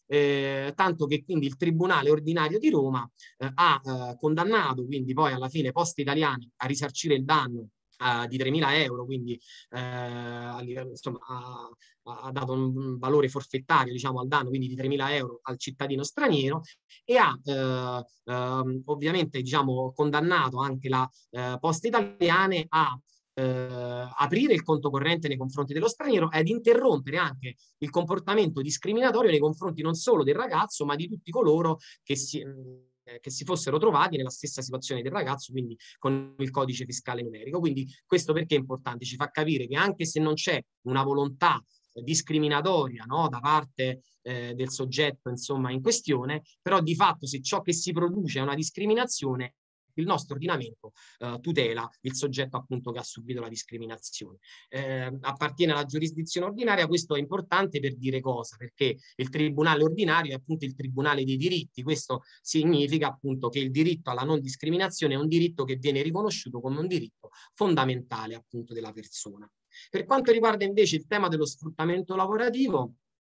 tanto che quindi il Tribunale Ordinario di Roma ha condannato quindi poi alla fine Poste Italiane a risarcire il danno di 3.000 euro, quindi insomma, ha dato un valore forfettario, diciamo, al danno, quindi di 3.000 euro al cittadino straniero, e ha ovviamente, diciamo, condannato anche la Poste Italiane a aprire il conto corrente nei confronti dello straniero ed interrompere anche il comportamento discriminatorio nei confronti non solo del ragazzo, ma di tutti coloro che si fossero trovati nella stessa situazione del ragazzo, quindi con il codice fiscale numerico. Quindi questo perché è importante? Ci fa capire che anche se non c'è una volontà discriminatoria, no, da parte del soggetto, insomma, in questione, però di fatto se ciò che si produce è una discriminazione, il nostro ordinamento tutela il soggetto appunto che ha subito la discriminazione. Appartiene alla giurisdizione ordinaria. Questo è importante per dire cosa? Perché il tribunale ordinario è appunto il tribunale dei diritti. Questo significa appunto che il diritto alla non discriminazione è un diritto che viene riconosciuto come un diritto fondamentale appunto della persona. Per quanto riguarda invece il tema dello sfruttamento lavorativo,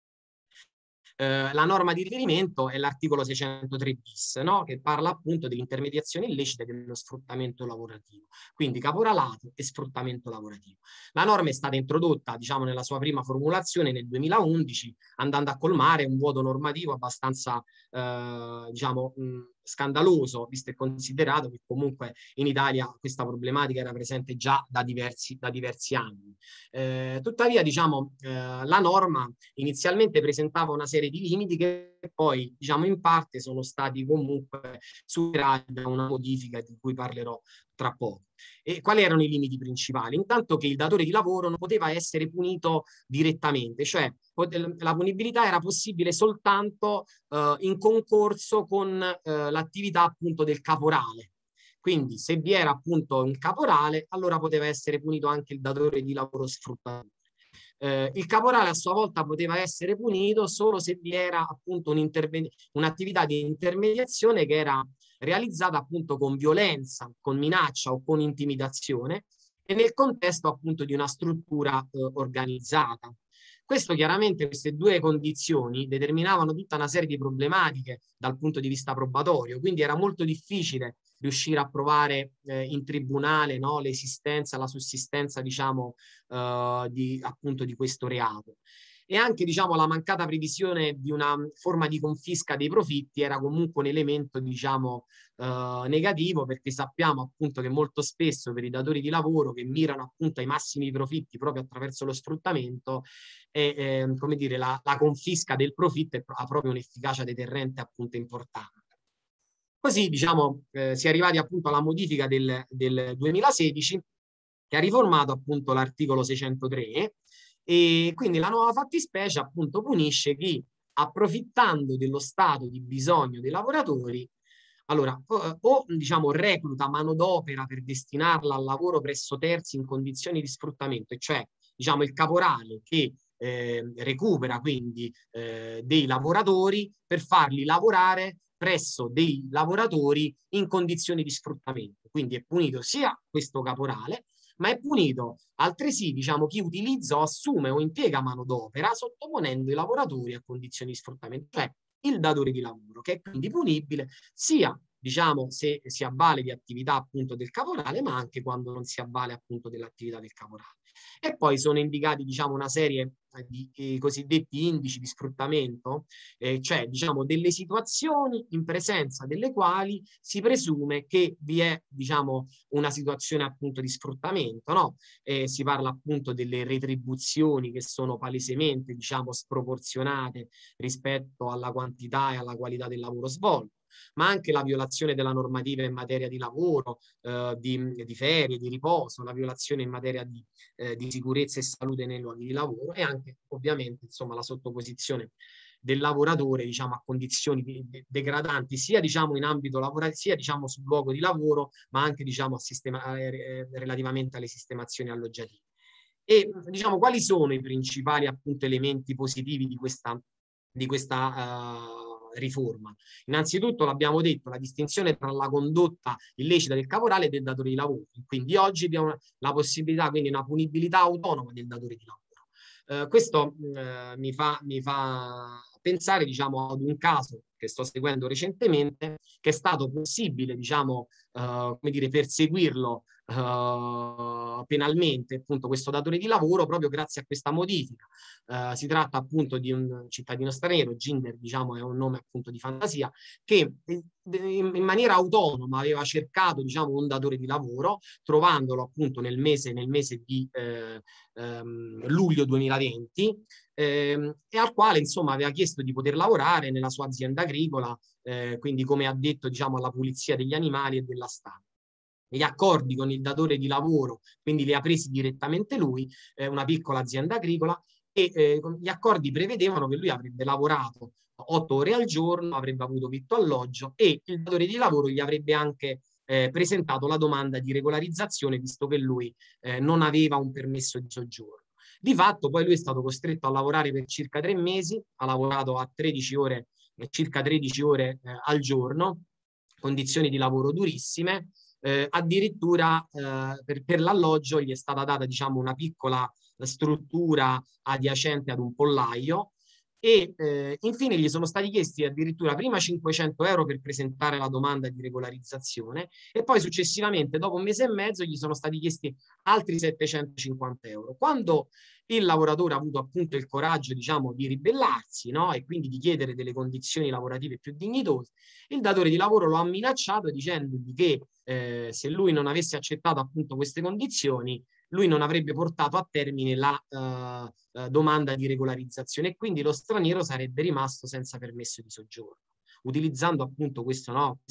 la norma di riferimento è l'articolo 603 bis, no? Che parla appunto dell'intermediazione illecita e dello sfruttamento lavorativo, quindi caporalato e sfruttamento lavorativo. La norma è stata introdotta, diciamo, nella sua prima formulazione nel 2011, andando a colmare un vuoto normativo abbastanza diciamo scandaloso, visto e considerato che comunque in Italia questa problematica era presente già da diversi anni. Tuttavia, diciamo, la norma inizialmente presentava una serie di limiti che poi, diciamo, in parte sono stati comunque superati da una modifica di cui parlerò tra poco. E quali erano i limiti principali? Intanto che il datore di lavoro non poteva essere punito direttamente, cioè la punibilità era possibile soltanto in concorso con l'attività appunto del caporale. Quindi se vi era appunto un caporale, allora poteva essere punito anche il datore di lavoro sfruttatore. Il caporale a sua volta poteva essere punito solo se vi era appunto un'attività di intermediazione che era realizzata appunto con violenza, con minaccia o con intimidazione e nel contesto appunto di una struttura organizzata. Questo chiaramente, queste due condizioni determinavano tutta una serie di problematiche dal punto di vista probatorio, quindi era molto difficile riuscire a provare in tribunale, no, l'esistenza, la sussistenza, diciamo, appunto di questo reato. E anche, diciamo, la mancata previsione di una forma di confisca dei profitti era comunque un elemento, diciamo, negativo, perché sappiamo appunto che molto spesso per i datori di lavoro che mirano appunto ai massimi profitti proprio attraverso lo sfruttamento, come dire, la confisca del profitto ha proprio un'efficacia deterrente appunto importante. Così, diciamo, si è arrivati appunto alla modifica del 2016 che ha riformato appunto l'articolo 603 e quindi la nuova fattispecie appunto punisce chi, approfittando dello stato di bisogno dei lavoratori, allora o diciamo recluta manodopera per destinarla al lavoro presso terzi in condizioni di sfruttamento, e cioè diciamo il caporale che recupera quindi dei lavoratori per farli lavorare presso dei lavoratori in condizioni di sfruttamento. Quindi è punito sia questo caporale, ma è punito altresì, diciamo, chi utilizza o assume o impiega manodopera sottoponendo i lavoratori a condizioni di sfruttamento, cioè il datore di lavoro, che è quindi punibile sia, diciamo, se si avvale di attività appunto del caporale, ma anche quando non si avvale appunto dell'attività del caporale. E poi sono indicati, diciamo, una serie di cosiddetti indici di sfruttamento, cioè diciamo delle situazioni in presenza delle quali si presume che vi è, diciamo, una situazione appunto di sfruttamento, no? Si parla appunto delle retribuzioni che sono palesemente, diciamo, sproporzionate rispetto alla quantità e alla qualità del lavoro svolto, ma anche la violazione della normativa in materia di lavoro, di ferie, di riposo, la violazione in materia di sicurezza e salute nei luoghi di lavoro e anche ovviamente, insomma, la sottoposizione del lavoratore, diciamo, a condizioni degradanti sia, diciamo, in ambito lavorativo, sia, diciamo, sul luogo di lavoro, ma anche, diciamo, relativamente alle sistemazioni alloggiative. E diciamo quali sono i principali appunto elementi positivi di questa riforma? Innanzitutto l'abbiamo detto, la distinzione tra la condotta illecita del caporale e del datore di lavoro. Quindi oggi abbiamo la possibilità, quindi una punibilità autonoma del datore di lavoro. Questo mi fa pensare, diciamo, ad un caso che sto seguendo recentemente, che è stato possibile, diciamo, come dire, perseguirlo penalmente, appunto, questo datore di lavoro proprio grazie a questa modifica. Si tratta appunto di un cittadino straniero, Ginder, diciamo, è un nome appunto di fantasia, che in maniera autonoma aveva cercato, diciamo, un datore di lavoro, trovandolo appunto nel mese di luglio 2020, e al quale insomma aveva chiesto di poter lavorare nella sua azienda agricola, quindi come ha detto, diciamo, alla pulizia degli animali e della stalla. Gli accordi con il datore di lavoro, quindi li ha presi direttamente lui, una piccola azienda agricola, e gli accordi prevedevano che lui avrebbe lavorato 8 ore al giorno, avrebbe avuto vitto alloggio e il datore di lavoro gli avrebbe anche presentato la domanda di regolarizzazione, visto che lui non aveva un permesso di soggiorno. Di fatto poi lui è stato costretto a lavorare per circa 3 mesi, ha lavorato a 13 ore, circa 13 ore al giorno, condizioni di lavoro durissime, addirittura per l'alloggio gli è stata data, diciamo, una piccola struttura adiacente ad un pollaio e infine gli sono stati chiesti addirittura prima 500 euro per presentare la domanda di regolarizzazione e poi successivamente dopo 1 mese e mezzo gli sono stati chiesti altri 750 euro. Quando il lavoratore ha avuto appunto il coraggio, diciamo, di ribellarsi, no? E quindi di chiedere delle condizioni lavorative più dignitose, il datore di lavoro lo ha minacciato dicendogli che se lui non avesse accettato appunto queste condizioni, lui non avrebbe portato a termine la domanda di regolarizzazione e quindi lo straniero sarebbe rimasto senza permesso di soggiorno, utilizzando appunto questo, no,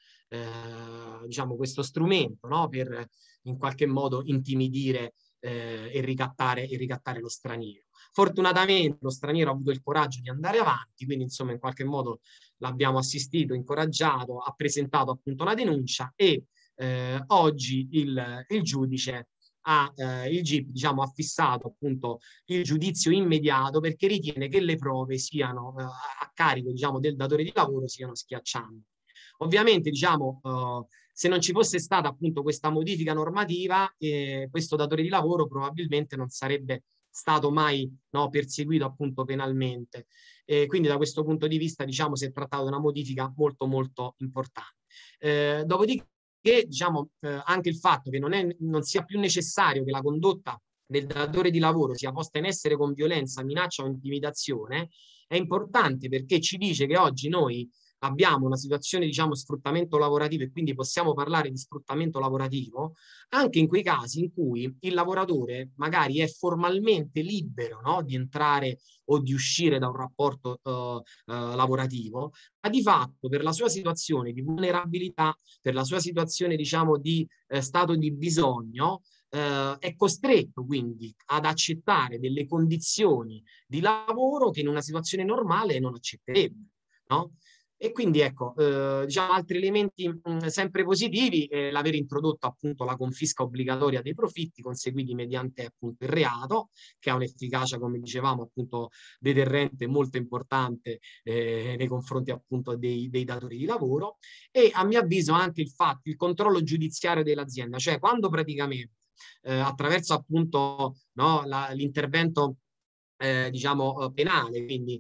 diciamo, questo strumento, no, per in qualche modo intimidire e ricattare lo straniero. Fortunatamente lo straniero ha avuto il coraggio di andare avanti, quindi insomma in qualche modo l'abbiamo assistito, incoraggiato, ha presentato appunto la denuncia e oggi il giudice il GIP, diciamo, ha fissato appunto il giudizio immediato perché ritiene che le prove siano a carico, diciamo, del datore di lavoro siano schiaccianti. Ovviamente, diciamo, se non ci fosse stata appunto questa modifica normativa, questo datore di lavoro probabilmente non sarebbe stato mai, no, perseguito appunto penalmente. Quindi da questo punto di vista, diciamo, si è trattato di una modifica molto molto importante. Dopodiché, diciamo, anche il fatto che non sia più necessario che la condotta del datore di lavoro sia posta in essere con violenza, minaccia o intimidazione è importante perché ci dice che oggi noi abbiamo una situazione, diciamo, sfruttamento lavorativo e quindi possiamo parlare di sfruttamento lavorativo anche in quei casi in cui il lavoratore magari è formalmente libero, no, di entrare o di uscire da un rapporto lavorativo, ma di fatto per la sua situazione di vulnerabilità, per la sua situazione, diciamo, di stato di bisogno, è costretto quindi ad accettare delle condizioni di lavoro che in una situazione normale non accetterebbe, no? E quindi ecco, diciamo altri elementi sempre positivi, l'aver introdotto appunto la confisca obbligatoria dei profitti conseguiti mediante appunto il reato, che ha un'efficacia, come dicevamo, appunto deterrente molto importante nei confronti appunto dei datori di lavoro, e a mio avviso anche il controllo giudiziario dell'azienda, cioè quando praticamente attraverso appunto, no, l'intervento diciamo penale, quindi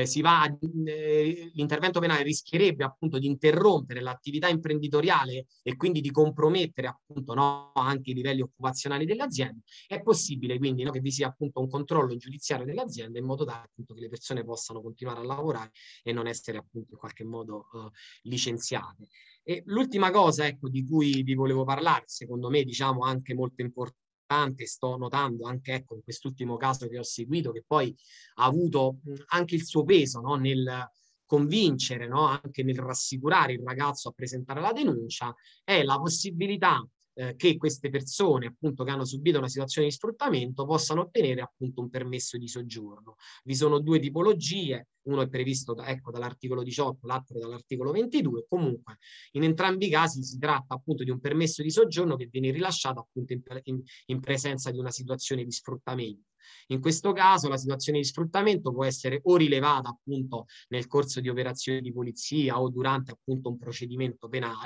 l'intervento penale rischierebbe appunto di interrompere l'attività imprenditoriale e quindi di compromettere appunto, no, anche i livelli occupazionali delle aziende. È possibile quindi, no, che vi sia appunto un controllo giudiziario delle aziende in modo tale appunto che le persone possano continuare a lavorare e non essere appunto in qualche modo licenziate. E l'ultima cosa, ecco, di cui vi volevo parlare, secondo me, diciamo, anche molto importante, sto notando anche, ecco, in quest'ultimo caso che ho seguito, che poi ha avuto anche il suo peso, no, nel convincere, no, anche nel rassicurare il ragazzo a presentare la denuncia, è la possibilità che queste persone appunto che hanno subito una situazione di sfruttamento possano ottenere appunto un permesso di soggiorno. Vi sono 2 tipologie, uno è previsto ecco, dall'articolo 18, l'altro dall'articolo 22, comunque in entrambi i casi si tratta appunto di un permesso di soggiorno che viene rilasciato appunto in presenza di una situazione di sfruttamento. In questo caso la situazione di sfruttamento può essere o rilevata appunto nel corso di operazioni di polizia o durante appunto un procedimento penale,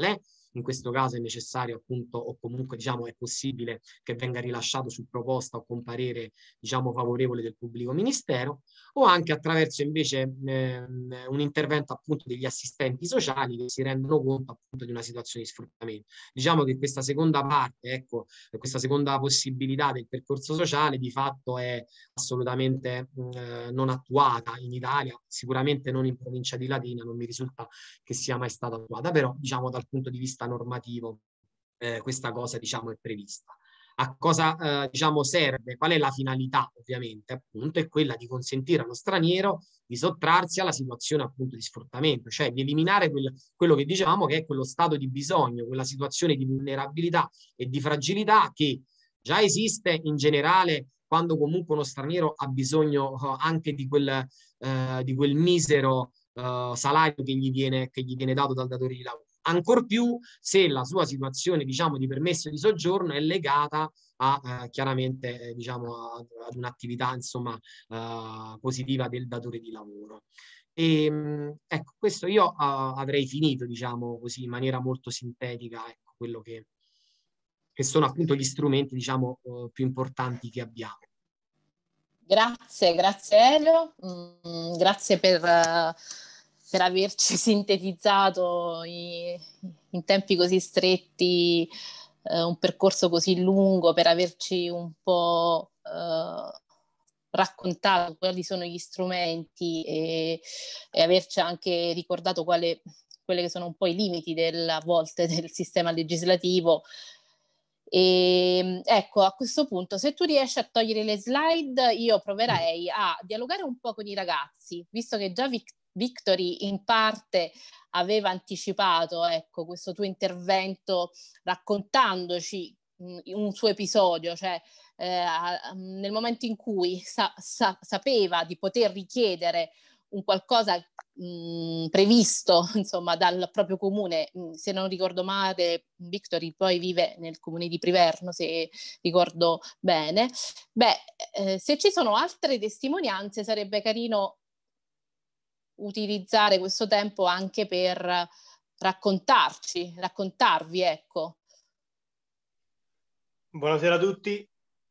in questo caso è necessario appunto, o comunque diciamo è possibile che venga rilasciato su proposta o con parere diciamo favorevole del pubblico ministero, o anche attraverso invece un intervento appunto degli assistenti sociali che si rendono conto appunto di una situazione di sfruttamento. Diciamo che questa seconda parte, ecco, questa seconda possibilità del percorso sociale di fatto è assolutamente non attuata in Italia, sicuramente non in provincia di Latina, non mi risulta che sia mai stata attuata, però diciamo dal punto di vista normativo questa cosa diciamo è prevista. A cosa diciamo serve? Qual è la finalità? Ovviamente appunto è quella di consentire allo straniero di sottrarsi alla situazione appunto di sfruttamento, cioè di eliminare quello che dicevamo che è quello stato di bisogno, quella situazione di vulnerabilità e di fragilità che già esiste in generale quando comunque uno straniero ha bisogno anche di quel misero salario che gli viene dato dal datore di lavoro. Ancor più se la sua situazione, diciamo, di permesso di soggiorno è legata a chiaramente diciamo ad un'attività insomma positiva del datore di lavoro. E ecco, questo io avrei finito, diciamo così, in maniera molto sintetica, ecco, quello che sono appunto gli strumenti, diciamo, più importanti che abbiamo. Grazie Elio, grazie per averci sintetizzato in tempi così stretti un percorso così lungo, per averci un po' raccontato quali sono gli strumenti e averci anche ricordato quelli che sono un po' i limiti a volte del sistema legislativo. E ecco, a questo punto, se tu riesci a togliere le slide, io proverei a dialogare un po' con i ragazzi, visto che già Victory in parte aveva anticipato, ecco, questo tuo intervento raccontandoci un suo episodio, cioè nel momento in cui sapeva di poter richiedere un qualcosa previsto insomma dal proprio comune. Se non ricordo male, Victory poi vive nel comune di Priverno, se ricordo bene. Se ci sono altre testimonianze sarebbe carino utilizzare questo tempo anche per raccontarvi, ecco. Buonasera a tutti.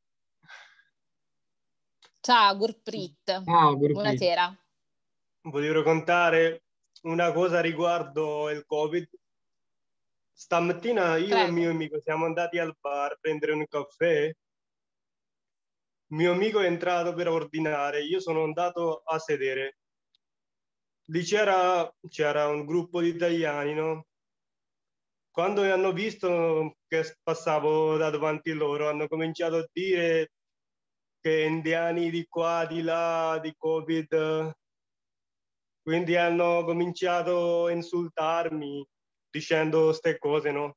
Ciao Gurpreet. Ciao Gurpreet. Buonasera. Voglio raccontare una cosa riguardo il Covid. Stamattina io e il mio amico siamo andati al bar a prendere un caffè. Mio amico è entrato per ordinare, io sono andato a sedere. Lì c'era un gruppo di italiani, no? Quando hanno visto che passavo da davanti loro, hanno cominciato a dire che indiani di qua, di là, di Covid. Quindi hanno cominciato a insultarmi dicendo queste cose, no?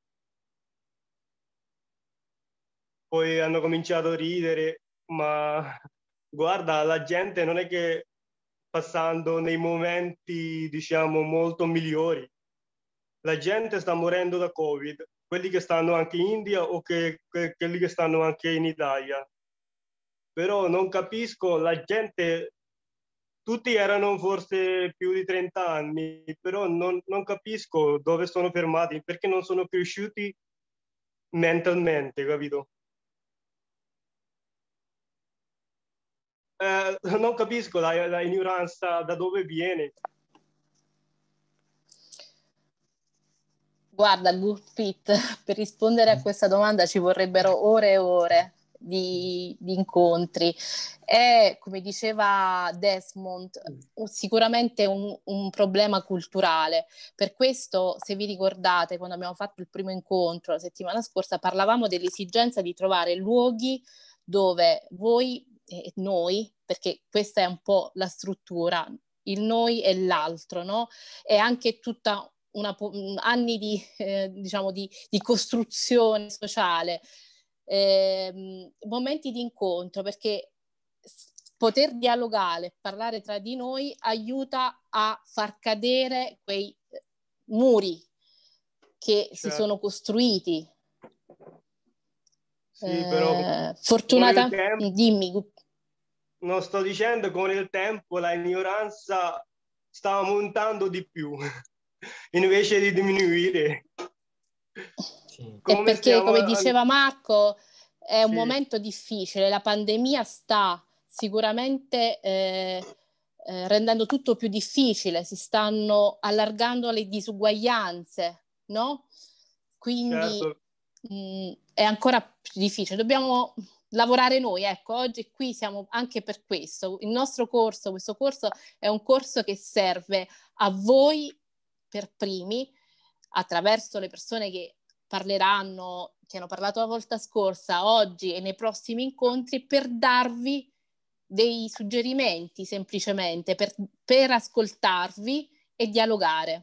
Poi hanno cominciato a ridere, ma guarda, la gente non è che passando nei momenti, diciamo, molto migliori. La gente sta morendo da Covid, quelli che stanno anche in India o quelli che stanno anche in Italia. Però non capisco, la gente... Tutti erano forse più di 30 anni, però non capisco dove sono fermati, perché non sono cresciuti mentalmente, capito? Non capisco la ignoranza da dove viene. Guarda, Gurpreet, per rispondere a questa domanda ci vorrebbero ore e ore di incontri. È, come diceva Desmond, sicuramente un problema culturale. Per questo, se vi ricordate, quando abbiamo fatto il primo incontro la settimana scorsa, parlavamo dell'esigenza di trovare luoghi dove voi e noi, perché questa è un po' la struttura, il noi e l'altro, no? E anche tutta anni di, diciamo di costruzione sociale, momenti di incontro, perché poter dialogare, parlare tra di noi aiuta a far cadere quei muri che si sono costruiti. Sì, però fortunatamente, dimmi. Non sto dicendo, con il tempo la ignoranza sta aumentando di più invece di diminuire. Sì. E perché, come diceva Marco, è un momento difficile, la pandemia sta sicuramente rendendo tutto più difficile, si stanno allargando le disuguaglianze, no? Quindi è ancora più difficile, dobbiamo lavorare noi, ecco, oggi qui siamo anche per questo. Il nostro corso, questo corso è un corso che serve a voi per primi, attraverso le persone che parleranno, che hanno parlato la volta scorsa, oggi e nei prossimi incontri, per darvi dei suggerimenti semplicemente, per ascoltarvi e dialogare.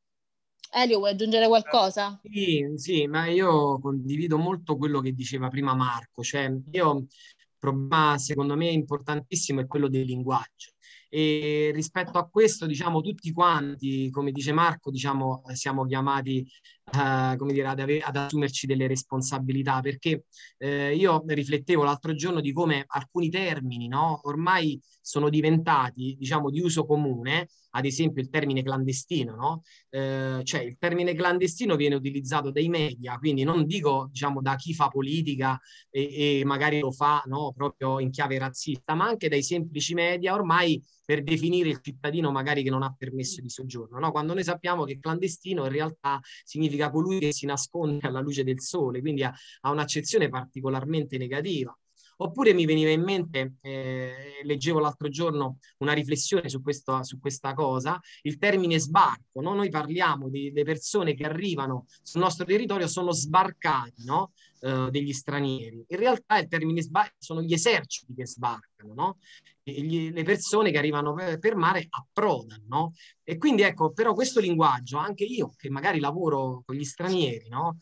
Elio, vuoi aggiungere qualcosa? Sì, ma io condivido molto quello che diceva prima Marco, cioè il problema secondo me importantissimo è quello del linguaggio. E rispetto a questo, diciamo, tutti quanti, come dice Marco, diciamo, siamo chiamati come dire, ad assumerci delle responsabilità, perché io riflettevo l'altro giorno di come alcuni termini, no, ormai sono diventati, diciamo, di uso comune, ad esempio il termine clandestino, no? Cioè il termine clandestino viene utilizzato dai media, quindi non dico, diciamo, da chi fa politica e magari lo fa, no, proprio in chiave razzista, ma anche dai semplici media ormai per definire il cittadino magari che non ha permesso di soggiorno, no? Quando noi sappiamo che clandestino in realtà significa colui che si nasconde alla luce del sole, quindi ha un'accezione particolarmente negativa. Oppure mi veniva in mente, leggevo l'altro giorno una riflessione su questa cosa, il termine sbarco, no? Noi parliamo delle persone che arrivano sul nostro territorio, sono sbarcati, no? Degli stranieri. In realtà il termine sbarco sono gli eserciti che sbarcano, no? Le persone che arrivano per mare approdano, no? E quindi ecco, però questo linguaggio, anche io che magari lavoro con gli stranieri, no?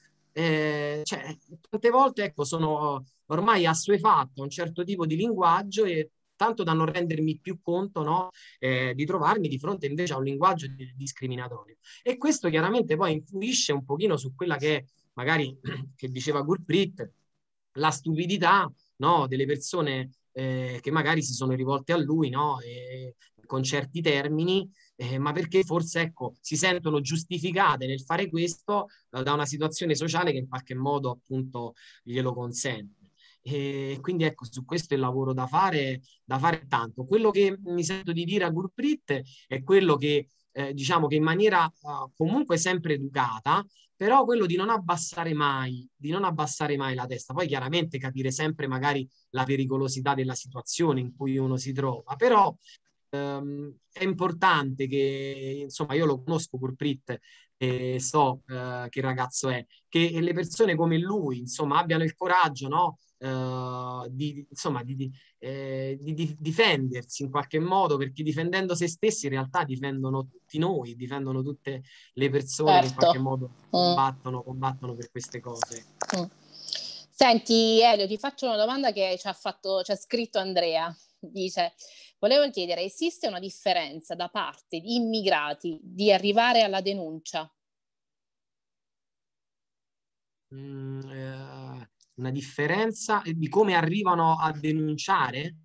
Cioè, tante volte ecco, sono ormai assuefatto a un certo tipo di linguaggio e tanto da non rendermi più conto, no, di trovarmi di fronte invece a un linguaggio discriminatorio. E questo chiaramente poi influisce un pochino su quella che è, magari, che diceva Gurprit, la stupidità, no, delle persone che magari si sono rivolte a lui, no, con certi termini, ma perché forse ecco, si sentono giustificate nel fare questo da una situazione sociale che in qualche modo appunto glielo consente. E quindi ecco, su questo è il lavoro da fare tanto. Quello che mi sento di dire a Gurprit è quello che diciamo che in maniera comunque sempre educata, però quello di non abbassare mai la testa. Poi chiaramente capire sempre magari la pericolosità della situazione in cui uno si trova, però è importante che, insomma, io lo conosco Gurprit e so che ragazzo è, che le persone come lui, insomma, abbiano il coraggio, no? Di difendersi in qualche modo, perché difendendo se stessi in realtà difendono tutti noi, difendono tutte le persone che in qualche modo combattono per queste cose. Senti Elio, ti faccio una domanda che ci ha scritto Andrea. Dice: volevo chiedere, esiste una differenza da parte di immigrati di arrivare alla denuncia? Una differenza di come arrivano a denunciare?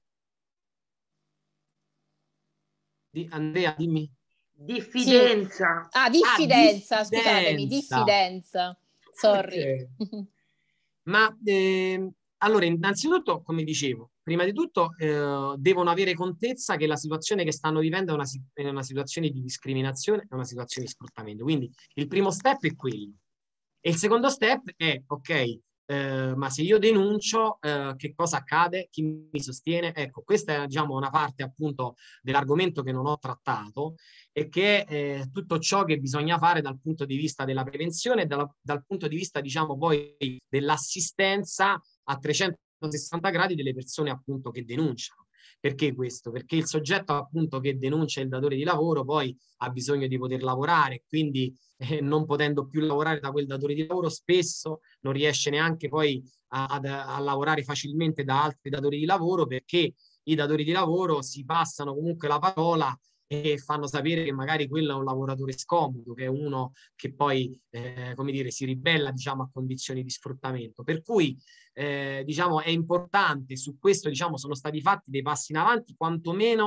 Andrea, dimmi. Diffidenza. Sì. Diffidenza, scusatemi, diffidenza. Sorry. Okay. Ma allora, innanzitutto, come dicevo, prima di tutto devono avere contezza che la situazione che stanno vivendo è una situazione di discriminazione, è una situazione di sfruttamento. Quindi il primo step è quello. E il secondo step è, ok, ma se io denuncio, che cosa accade? Chi mi sostiene? Ecco, questa è, diciamo, una parte appunto dell'argomento che non ho trattato e che è tutto ciò che bisogna fare dal punto di vista della prevenzione e dal punto di vista, diciamo, poi dell'assistenza a 360 gradi delle persone appunto che denunciano. Perché questo? Perché il soggetto appunto che denuncia il datore di lavoro poi ha bisogno di poter lavorare, quindi non potendo più lavorare da quel datore di lavoro spesso non riesce neanche poi a lavorare facilmente da altri datori di lavoro, perché i datori di lavoro si passano comunque la parola e fanno sapere che magari quello è un lavoratore scomodo, che è uno che poi come dire, si ribella, diciamo, a condizioni di sfruttamento. Per cui diciamo è importante, su questo, diciamo, sono stati fatti dei passi in avanti, quantomeno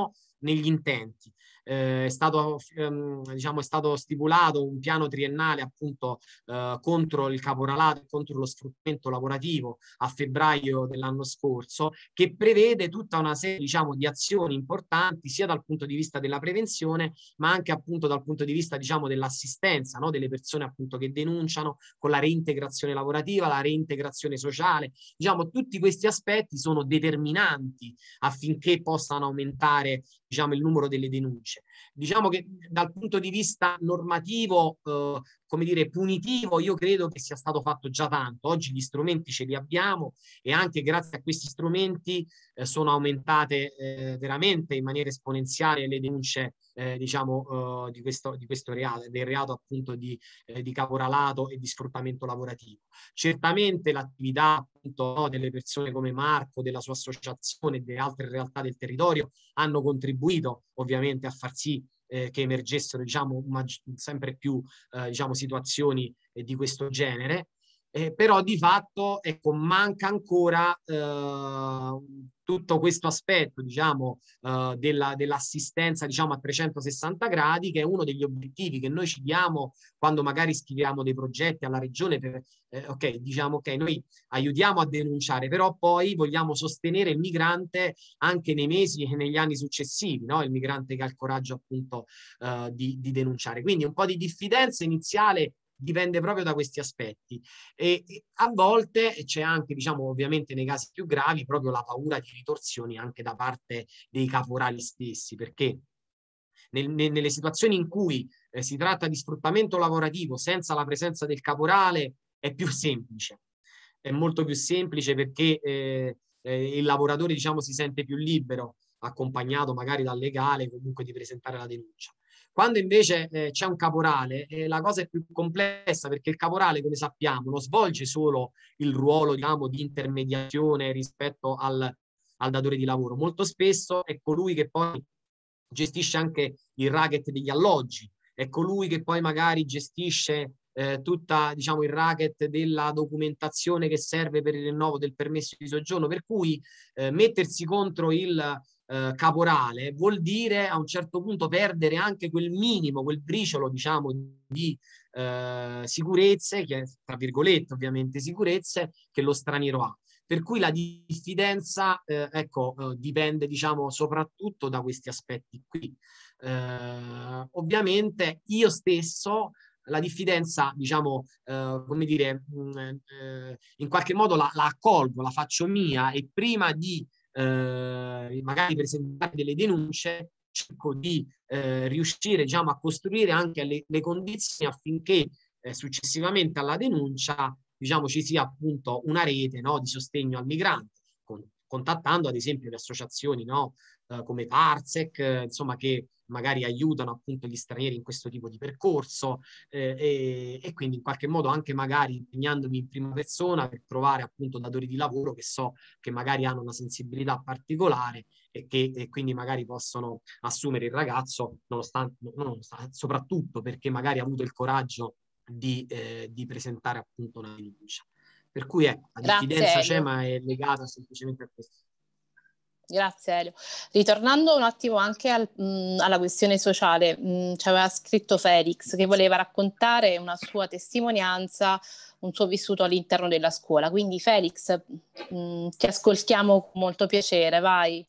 negli intenti. È stato stipulato un piano triennale appunto contro il caporalato e contro lo sfruttamento lavorativo a febbraio dell'anno scorso, che prevede tutta una serie di azioni importanti sia dal punto di vista della prevenzione, ma anche appunto dal punto di vista dell'assistenza, no? Delle persone appunto che denunciano, con la reintegrazione lavorativa, la reintegrazione sociale. Tutti questi aspetti sono determinanti affinché possano aumentare il numero delle denunce. Diciamo che dal punto di vista normativo, come dire, punitivo, io credo che sia stato fatto già tanto. Oggi gli strumenti ce li abbiamo e anche grazie a questi strumenti sono aumentate veramente in maniera esponenziale le denunce di questo reato, del reato appunto di caporalato e di sfruttamento lavorativo. Certamente l'attività appunto, no, delle persone come Marco, della sua associazione e delle altre realtà del territorio hanno contribuito ovviamente a far sì che emergessero sempre più situazioni di questo genere. Però di fatto manca ancora tutto questo aspetto dell'assistenza a 360 gradi, che è uno degli obiettivi che noi ci diamo quando magari scriviamo dei progetti alla regione per noi aiutiamo a denunciare, però poi vogliamo sostenere il migrante anche nei mesi e negli anni successivi, no? Il migrante che ha il coraggio appunto di denunciare. Quindi un po' di diffidenza iniziale dipende proprio da questi aspetti e a volte c'è anche, ovviamente nei casi più gravi, proprio la paura di ritorsioni anche da parte dei caporali stessi, perché nelle situazioni in cui si tratta di sfruttamento lavorativo senza la presenza del caporale è più semplice, è molto più semplice perché il lavoratore si sente più libero, accompagnato magari dal legale, comunque di presentare la denuncia. Quando invece c'è un caporale, la cosa è più complessa, perché il caporale, come sappiamo, non svolge solo il ruolo di intermediazione rispetto al datore di lavoro. Molto spesso è colui che poi gestisce anche il racket degli alloggi, è colui che poi magari gestisce tutta il racket della documentazione che serve per il rinnovo del permesso di soggiorno, per cui mettersi contro il caporale vuol dire a un certo punto perdere anche quel minimo, quel briciolo di sicurezze, che tra virgolette ovviamente sicurezze, che lo straniero ha. Per cui la diffidenza dipende soprattutto da questi aspetti qui. Ovviamente io stesso la diffidenza come dire in qualche modo la accolgo, la faccio mia, e prima di magari presentare delle denunce cerco di riuscire a costruire anche le condizioni affinché successivamente alla denuncia ci sia appunto una rete, no, di sostegno al migrante, contattando ad esempio le associazioni, no, come Parsec, insomma, che magari aiutano appunto gli stranieri in questo tipo di percorso e quindi in qualche modo anche magari impegnandomi in prima persona per trovare appunto datori di lavoro che so che magari hanno una sensibilità particolare e che quindi magari possono assumere il ragazzo soprattutto perché magari ha avuto il coraggio di presentare appunto una denuncia. Per cui la diffidenza c'è, ma è legata semplicemente a questo. Grazie Elio. Ritornando un attimo anche alla questione sociale, ci aveva scritto Felix che voleva raccontare una sua testimonianza, un suo vissuto all'interno della scuola. Quindi Felix, ti ascoltiamo con molto piacere, vai.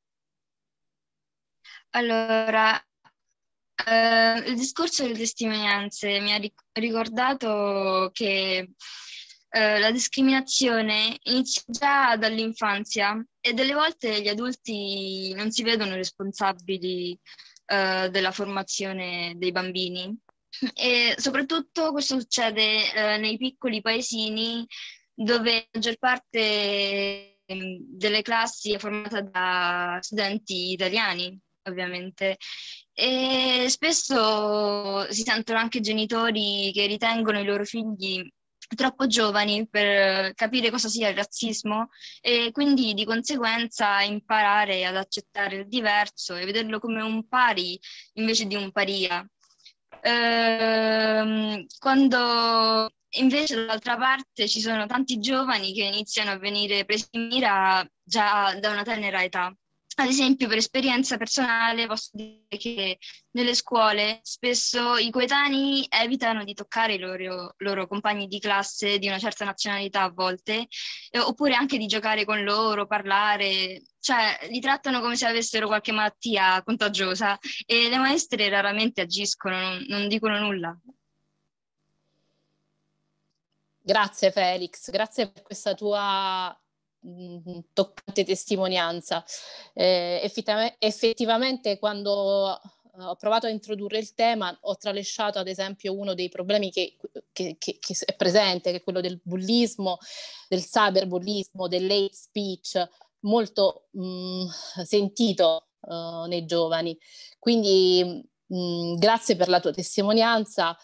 Allora, il discorso delle testimonianze mi ha ricordato che la discriminazione inizia già dall'infanzia e delle volte gli adulti non si vedono responsabili della formazione dei bambini e soprattutto questo succede nei piccoli paesini dove la maggior parte delle classi è formata da studenti italiani, ovviamente. E spesso si sentono anche genitori che ritengono i loro figli troppo giovani per capire cosa sia il razzismo e quindi di conseguenza imparare ad accettare il diverso e vederlo come un pari invece di un paria. Quando invece dall'altra parte ci sono tanti giovani che iniziano a venire presi in mira già da una tenera età. Ad esempio, per esperienza personale posso dire che nelle scuole spesso i coetanei evitano di toccare i loro compagni di classe di una certa nazionalità a volte, oppure anche di giocare con loro, parlare, cioè li trattano come se avessero qualche malattia contagiosa e le maestre raramente agiscono, non dicono nulla. Grazie Felix, grazie per questa tua toccante testimonianza. Effettivamente quando ho provato a introdurre il tema ho tralasciato ad esempio uno dei problemi che è presente, che è quello del bullismo, del cyberbullismo, dell'hate speech, molto sentito nei giovani. Quindi grazie per la tua testimonianza.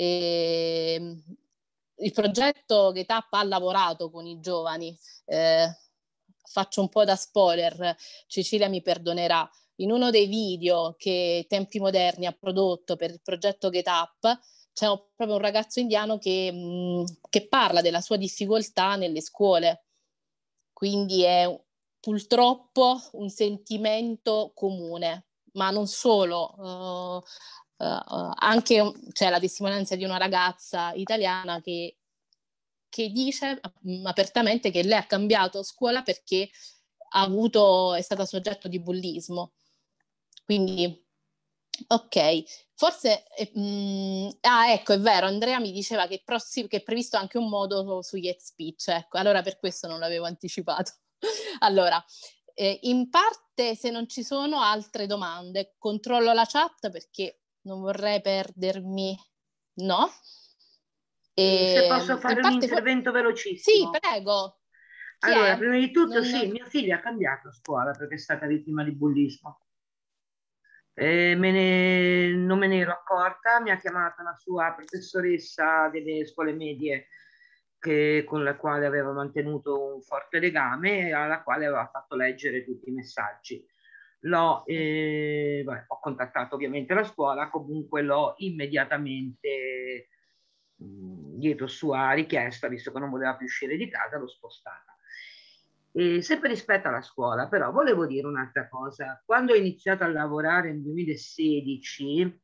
Il progetto GetUp ha lavorato con i giovani, faccio un po' da spoiler, Cecilia mi perdonerà. In uno dei video che Tempi Moderni ha prodotto per il progetto GetUp c'è proprio un ragazzo indiano che parla della sua difficoltà nelle scuole, quindi è purtroppo un sentimento comune, ma non solo. Anche c'è la testimonianza di una ragazza italiana che dice apertamente che lei ha cambiato scuola perché è stata soggetto di bullismo. Quindi, ok, forse ecco, è vero, Andrea mi diceva che è previsto anche un modo sugli hate speech, ecco, allora per questo non l'avevo anticipato. Allora, in parte, se non ci sono altre domande, controllo la chat perché non vorrei perdermi, no? Se posso fare un intervento velocissimo. Sì, prego. Allora, prima di tutto, sì, mia figlia ha cambiato scuola perché è stata vittima di bullismo. Non me ne ero accorta, mi ha chiamata una sua professoressa delle scuole medie con la quale aveva mantenuto un forte legame e alla quale aveva fatto leggere tutti i messaggi. Ho contattato ovviamente la scuola, comunque l'ho immediatamente, dietro sua richiesta, visto che non voleva più uscire di casa, l'ho spostata. E sempre rispetto alla scuola, però volevo dire un'altra cosa. Quando ho iniziato a lavorare nel 2016,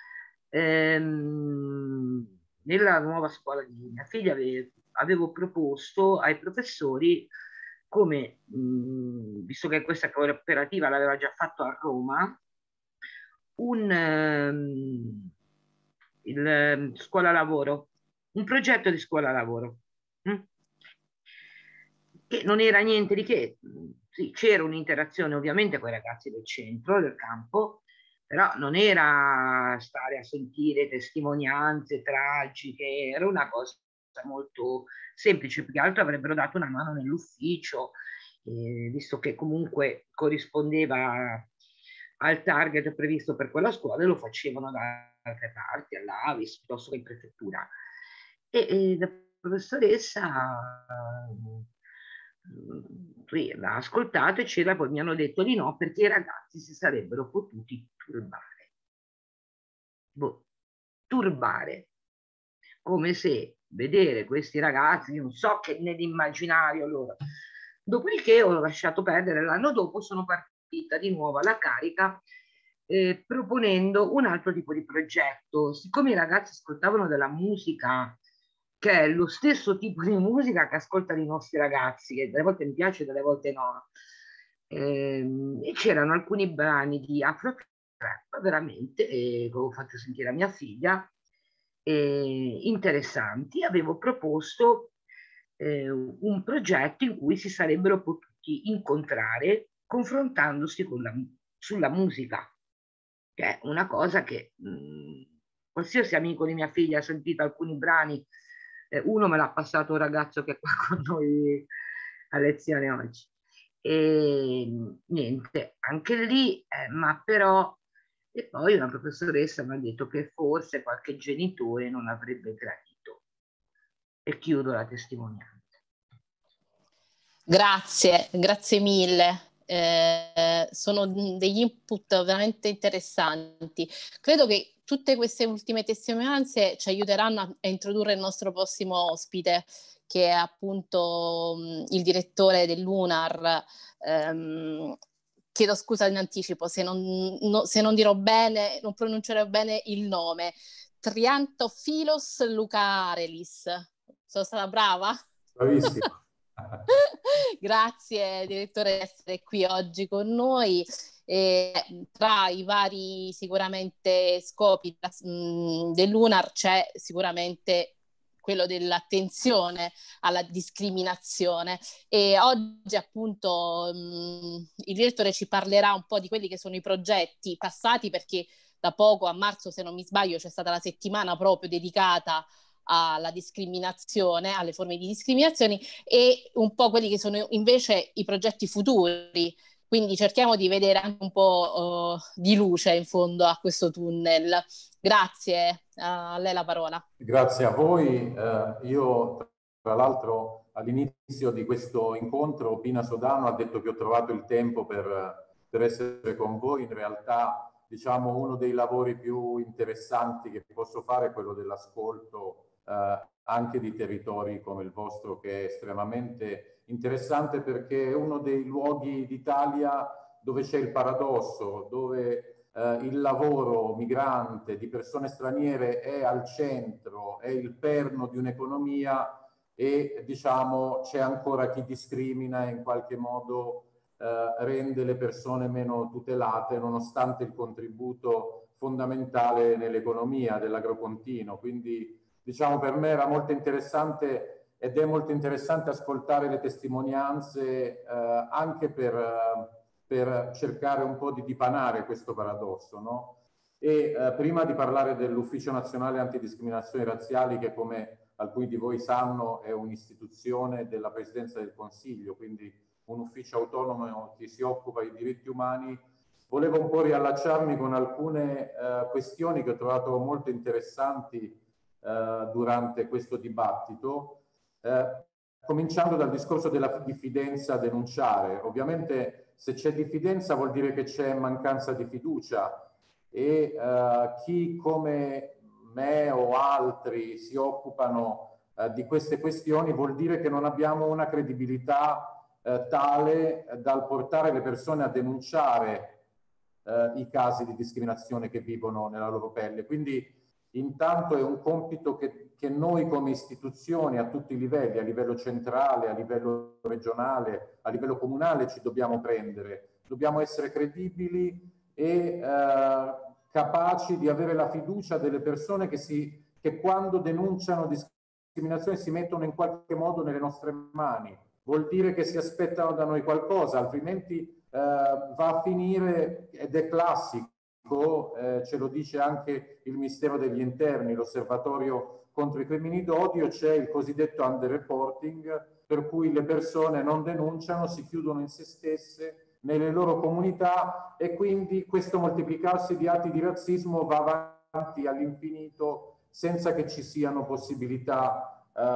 nella nuova scuola di mia figlia avevo proposto ai professori, come, visto che questa cooperativa l'aveva già fatto a Roma, scuola lavoro, un progetto di scuola lavoro. Che non era niente di che, sì, c'era un'interazione ovviamente con i ragazzi del centro, del campo, però non era stare a sentire testimonianze tragiche, era una cosa molto semplice, più che altro avrebbero dato una mano nell'ufficio, visto che comunque corrispondeva al target previsto per quella scuola e lo facevano da altre parti, all'Avis, piuttosto che in prefettura. E la professoressa l'ha ascoltato e poi mi hanno detto di no perché i ragazzi si sarebbero potuti turbare. Turbare, come se vedere questi ragazzi, non so che nell'immaginario loro. Dopodiché ho lasciato perdere, l'anno dopo sono partita di nuovo alla carica proponendo un altro tipo di progetto. Siccome i ragazzi ascoltavano della musica che è lo stesso tipo di musica che ascoltano i nostri ragazzi, che delle volte mi piace, delle volte no. E c'erano alcuni brani di Afro Rap, veramente, che ho fatto sentire a mia figlia, interessanti. Avevo proposto un progetto in cui si sarebbero potuti incontrare confrontandosi sulla musica, che è una cosa che qualsiasi amico di mia figlia ha sentito alcuni brani. Uno me l'ha passato un ragazzo che è qua con noi a lezione oggi. E niente, anche lì, ma però, e poi una professoressa mi ha detto che forse qualche genitore non avrebbe gradito. E chiudo la testimonianza. Grazie mille. Sono degli input veramente interessanti. Credo che tutte queste ultime testimonianze ci aiuteranno a introdurre il nostro prossimo ospite, che è appunto il direttore dell'UNAR, chiedo scusa in anticipo se non dirò bene, non pronuncerò bene il nome, Triantofilos Lucarelis. Sono stata brava? Bravissima. Grazie direttore di essere qui oggi con noi. Tra i vari sicuramente scopi dell'UNAR c'è sicuramente quello dell'attenzione alla discriminazione, e oggi appunto il direttore ci parlerà un po' di quelli che sono i progetti passati, perché da poco, a marzo se non mi sbaglio, c'è stata la settimana proprio dedicata alla discriminazione, alle forme di discriminazione, e un po' quelli che sono invece i progetti futuri. Quindi cerchiamo di vedere anche un po' di luce in fondo a questo tunnel. Grazie, a lei la parola. Grazie a voi. Io tra l'altro all'inizio di questo incontro Pina Sodano ha detto che ho trovato il tempo per essere con voi. In realtà, diciamo, uno dei lavori più interessanti che posso fare è quello dell'ascolto anche di territori come il vostro, che è estremamente interessante, perché è uno dei luoghi d'Italia dove c'è il paradosso, dove il lavoro migrante di persone straniere è al centro, è il perno di un'economia, e diciamo c'è ancora chi discrimina e in qualche modo rende le persone meno tutelate, nonostante il contributo fondamentale nell'economia dell'agropontino. Quindi diciamo per me era molto interessante, ed è molto interessante ascoltare le testimonianze anche per cercare un po' di dipanare questo paradosso, no? E prima di parlare dell'Ufficio Nazionale Antidiscriminazioni Razziali, che come alcuni di voi sanno è un'istituzione della Presidenza del Consiglio, quindi un ufficio autonomo che si occupa di diritti umani, volevo un po' riallacciarmi con alcune questioni che ho trovato molto interessanti durante questo dibattito, cominciando dal discorso della diffidenza a denunciare. Ovviamente se c'è diffidenza vuol dire che c'è mancanza di fiducia, e chi come me o altri si occupano di queste questioni vuol dire che non abbiamo una credibilità tale dal portare le persone a denunciare i casi di discriminazione che vivono nella loro pelle. Quindi intanto è un compito che noi come istituzioni a tutti i livelli, a livello centrale, a livello regionale, a livello comunale, ci dobbiamo prendere. Dobbiamo essere credibili e capaci di avere la fiducia delle persone che quando denunciano discriminazione si mettono in qualche modo nelle nostre mani. Vuol dire che si aspettano da noi qualcosa, altrimenti va a finire, ed è classico, ce lo dice anche il Ministero degli Interni, l'Osservatorio contro i crimini d'odio, c'è il cosiddetto underreporting, per cui le persone non denunciano, si chiudono in se stesse, nelle loro comunità, e quindi questo moltiplicarsi di atti di razzismo va avanti all'infinito senza che ci siano possibilità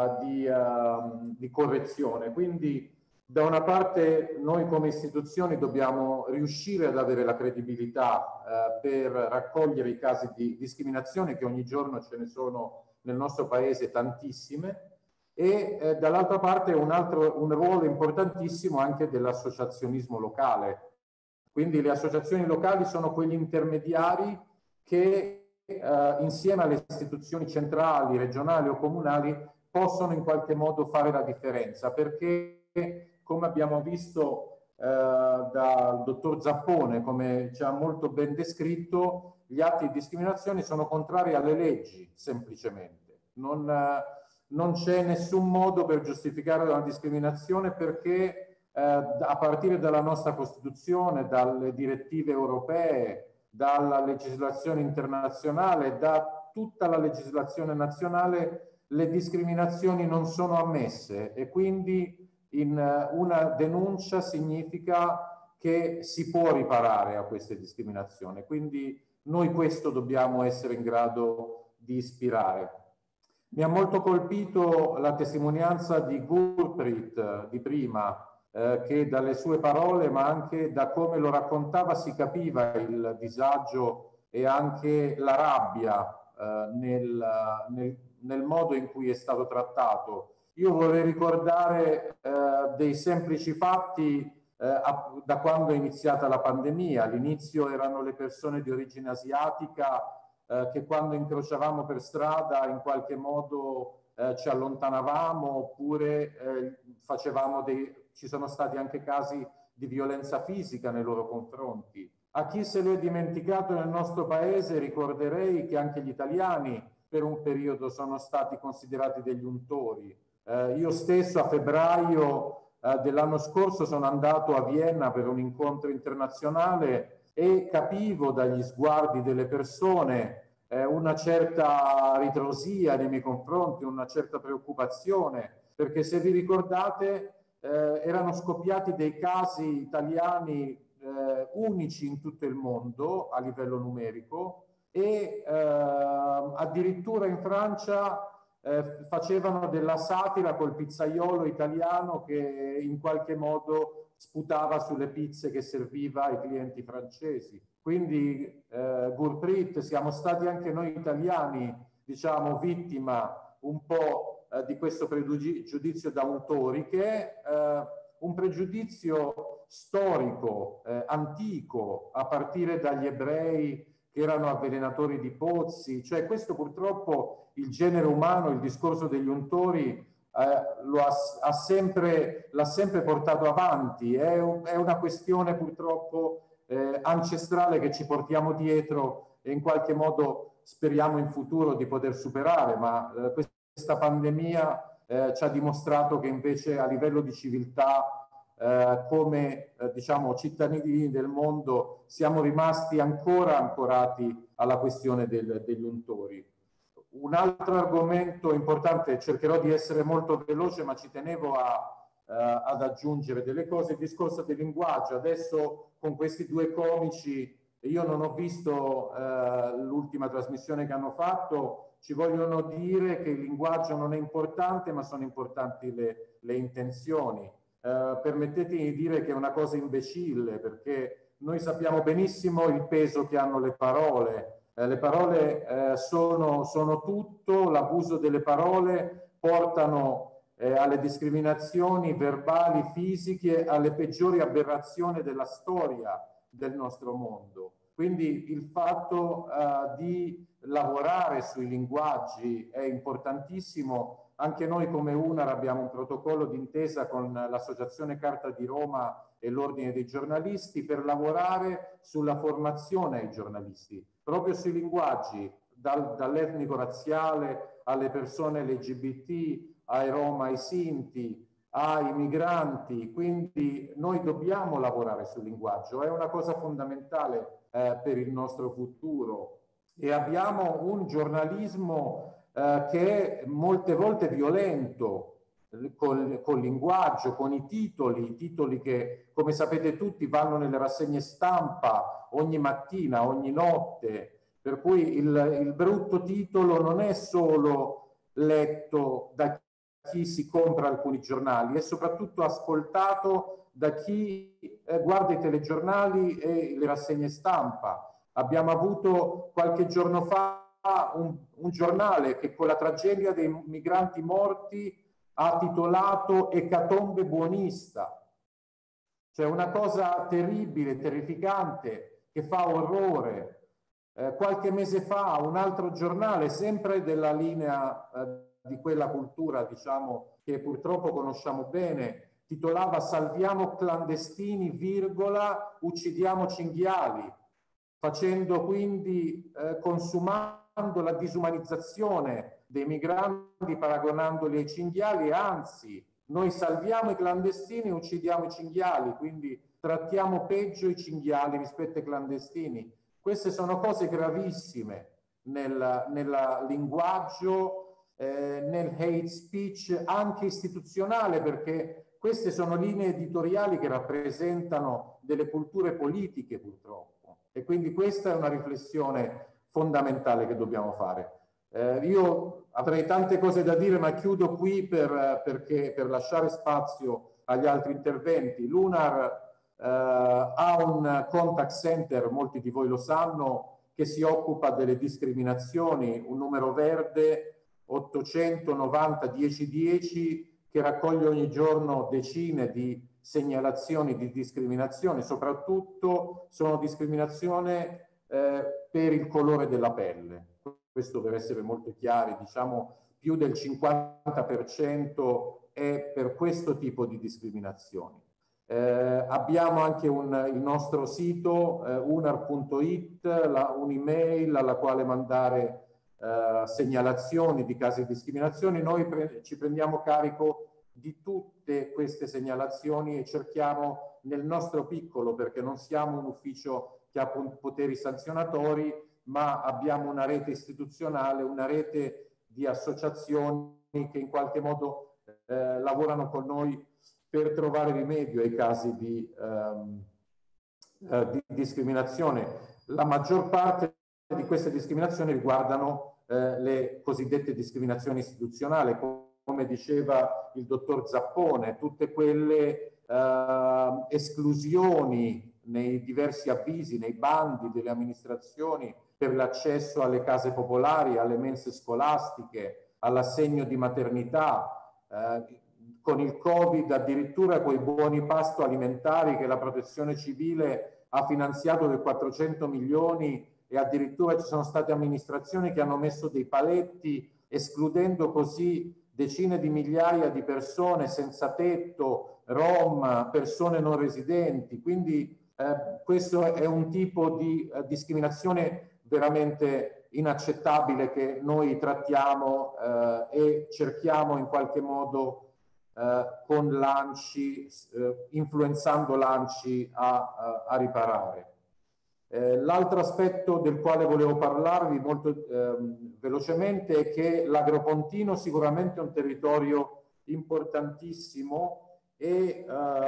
di correzione. Quindi da una parte noi come istituzioni dobbiamo riuscire ad avere la credibilità per raccogliere i casi di discriminazione, che ogni giorno ce ne sono nel nostro paese tantissime, e dall'altra parte un ruolo importantissimo anche dell'associazionismo locale. Quindi le associazioni locali sono quegli intermediari che insieme alle istituzioni centrali, regionali o comunali possono in qualche modo fare la differenza, perché come abbiamo visto dal dottor Zappone, come ci ha molto ben descritto, gli atti di discriminazione sono contrari alle leggi, semplicemente. Non c'è nessun modo per giustificare una discriminazione, perché a partire dalla nostra Costituzione, dalle direttive europee, dalla legislazione internazionale, da tutta la legislazione nazionale, le discriminazioni non sono ammesse, e quindi una denuncia significa che si può riparare a queste discriminazioni. Quindi noi questo dobbiamo essere in grado di ispirare. Mi ha molto colpito la testimonianza di Gurpreet di prima, che dalle sue parole, ma anche da come lo raccontava, si capiva il disagio e anche la rabbia nel modo in cui è stato trattato. Io vorrei ricordare dei semplici fatti da quando è iniziata la pandemia. All'inizio erano le persone di origine asiatica che quando incrociavamo per strada in qualche modo ci allontanavamo, oppure ci sono stati anche casi di violenza fisica nei loro confronti. A chi se lo è dimenticato nel nostro paese ricorderei che anche gli italiani per un periodo sono stati considerati degli untori. Io stesso a febbraio dell'anno scorso sono andato a Vienna per un incontro internazionale e capivo dagli sguardi delle persone una certa ritrosia nei miei confronti, una certa preoccupazione, perché se vi ricordate erano scoppiati dei casi italiani unici in tutto il mondo a livello numerico e addirittura in Francia facevano della satira col pizzaiolo italiano che in qualche modo sputava sulle pizze che serviva ai clienti francesi. Quindi Gurpreet, siamo stati anche noi italiani, diciamo, vittima un po' di questo pregiudizio da untori, che è un pregiudizio storico, antico, a partire dagli ebrei che erano avvelenatori di pozzi. Cioè questo purtroppo il genere umano, il discorso degli untori l'ha sempre portato avanti. È una questione purtroppo ancestrale che ci portiamo dietro e in qualche modo speriamo in futuro di poter superare, ma questa pandemia ci ha dimostrato che invece a livello di civiltà come diciamo cittadini del mondo siamo rimasti ancora ancorati alla questione degli untori. Un altro argomento importante, cercherò di essere molto veloce ma ci tenevo ad aggiungere delle cose, il discorso del linguaggio. Adesso con questi due comici, io non ho visto l'ultima trasmissione che hanno fatto, ci vogliono dire che il linguaggio non è importante ma sono importanti le intenzioni. Permettetemi di dire che è una cosa imbecille, perché noi sappiamo benissimo il peso che hanno le parole. Le parole sono tutto, l'abuso delle parole portano alle discriminazioni verbali, fisiche, alle peggiori aberrazioni della storia del nostro mondo. Quindi il fatto di lavorare sui linguaggi è importantissimo. Anche noi come UNAR abbiamo un protocollo d'intesa con l'Associazione Carta di Roma e l'Ordine dei giornalisti per lavorare sulla formazione ai giornalisti, proprio sui linguaggi, dall'etnico razziale alle persone LGBT, ai Roma, ai Sinti, ai migranti. Quindi noi dobbiamo lavorare sul linguaggio, è una cosa fondamentale per il nostro futuro. E abbiamo un giornalismo che è molte volte violento col linguaggio, con i titoli che, come sapete tutti, vanno nelle rassegne stampa ogni mattina, ogni notte, per cui il brutto titolo non è solo letto da chi si compra alcuni giornali, è soprattutto ascoltato da chi guarda i telegiornali e le rassegne stampa. Abbiamo avuto qualche giorno fa un giornale che con la tragedia dei migranti morti ha titolato Ecatombe buonista. Cioè una cosa terribile, terrificante, che fa orrore. Qualche mese fa un altro giornale, sempre della linea di quella cultura, diciamo, che purtroppo conosciamo bene, titolava Salviamo clandestini, virgola, uccidiamo cinghiali, facendo quindi, consumando la disumanizzazione dei migranti paragonandoli ai cinghiali, anzi noi salviamo i clandestini e uccidiamo i cinghiali, quindi trattiamo peggio i cinghiali rispetto ai clandestini. Queste sono cose gravissime nel linguaggio, nel hate speech anche istituzionale, perché queste sono linee editoriali che rappresentano delle culture politiche purtroppo. E quindi questa è una riflessione fondamentale che dobbiamo fare. Io avrei tante cose da dire, ma chiudo qui per lasciare spazio agli altri interventi. L'UNAR ha un contact center, molti di voi lo sanno, che si occupa delle discriminazioni, un numero verde 890 1010 che raccoglie ogni giorno decine di segnalazioni di discriminazione, soprattutto sono discriminazione per il colore della pelle. Questo per essere molto chiari, diciamo più del 50% è per questo tipo di discriminazioni. Abbiamo anche il nostro sito unar.it, un'email alla quale mandare segnalazioni di casi di discriminazione. Noi ci prendiamo carico di tutte queste segnalazioni e cerchiamo nel nostro piccolo, perché non siamo un ufficio che ha poteri sanzionatori, ma abbiamo una rete istituzionale, una rete di associazioni che in qualche modo lavorano con noi per trovare rimedio ai casi di discriminazione. La maggior parte di queste discriminazioni riguardano le cosiddette discriminazioni istituzionali, come diceva il dottor Zappone, tutte quelle esclusioni nei diversi avvisi, nei bandi delle amministrazioni per l'accesso alle case popolari, alle mense scolastiche, all'assegno di maternità, con il Covid addirittura quei buoni pasto alimentari che la Protezione Civile ha finanziato per 400 milioni e addirittura ci sono state amministrazioni che hanno messo dei paletti escludendo così decine di migliaia di persone senza tetto, rom, persone non residenti. Quindi questo è un tipo di discriminazione veramente inaccettabile che noi trattiamo e cerchiamo in qualche modo con l'ANCI, influenzando l'ANCI a riparare. L'altro aspetto del quale volevo parlarvi molto velocemente è che l'Agropontino sicuramente è un territorio importantissimo e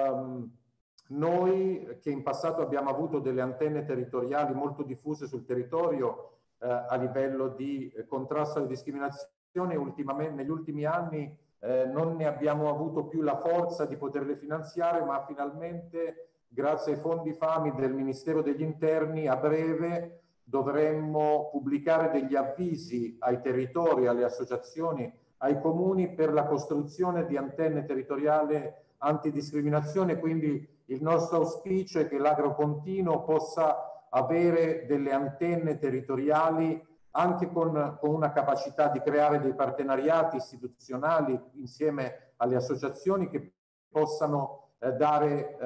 noi che in passato abbiamo avuto delle antenne territoriali molto diffuse sul territorio a livello di contrasto alle discriminazioni, negli ultimi anni non ne abbiamo avuto più la forza di poterle finanziare, ma finalmente grazie ai fondi FAMI del Ministero degli Interni a breve dovremmo pubblicare degli avvisi ai territori, alle associazioni, ai comuni per la costruzione di antenne territoriali antidiscriminazione. Quindi il nostro auspicio è che l'Agropontino possa avere delle antenne territoriali anche con una capacità di creare dei partenariati istituzionali insieme alle associazioni che possano dare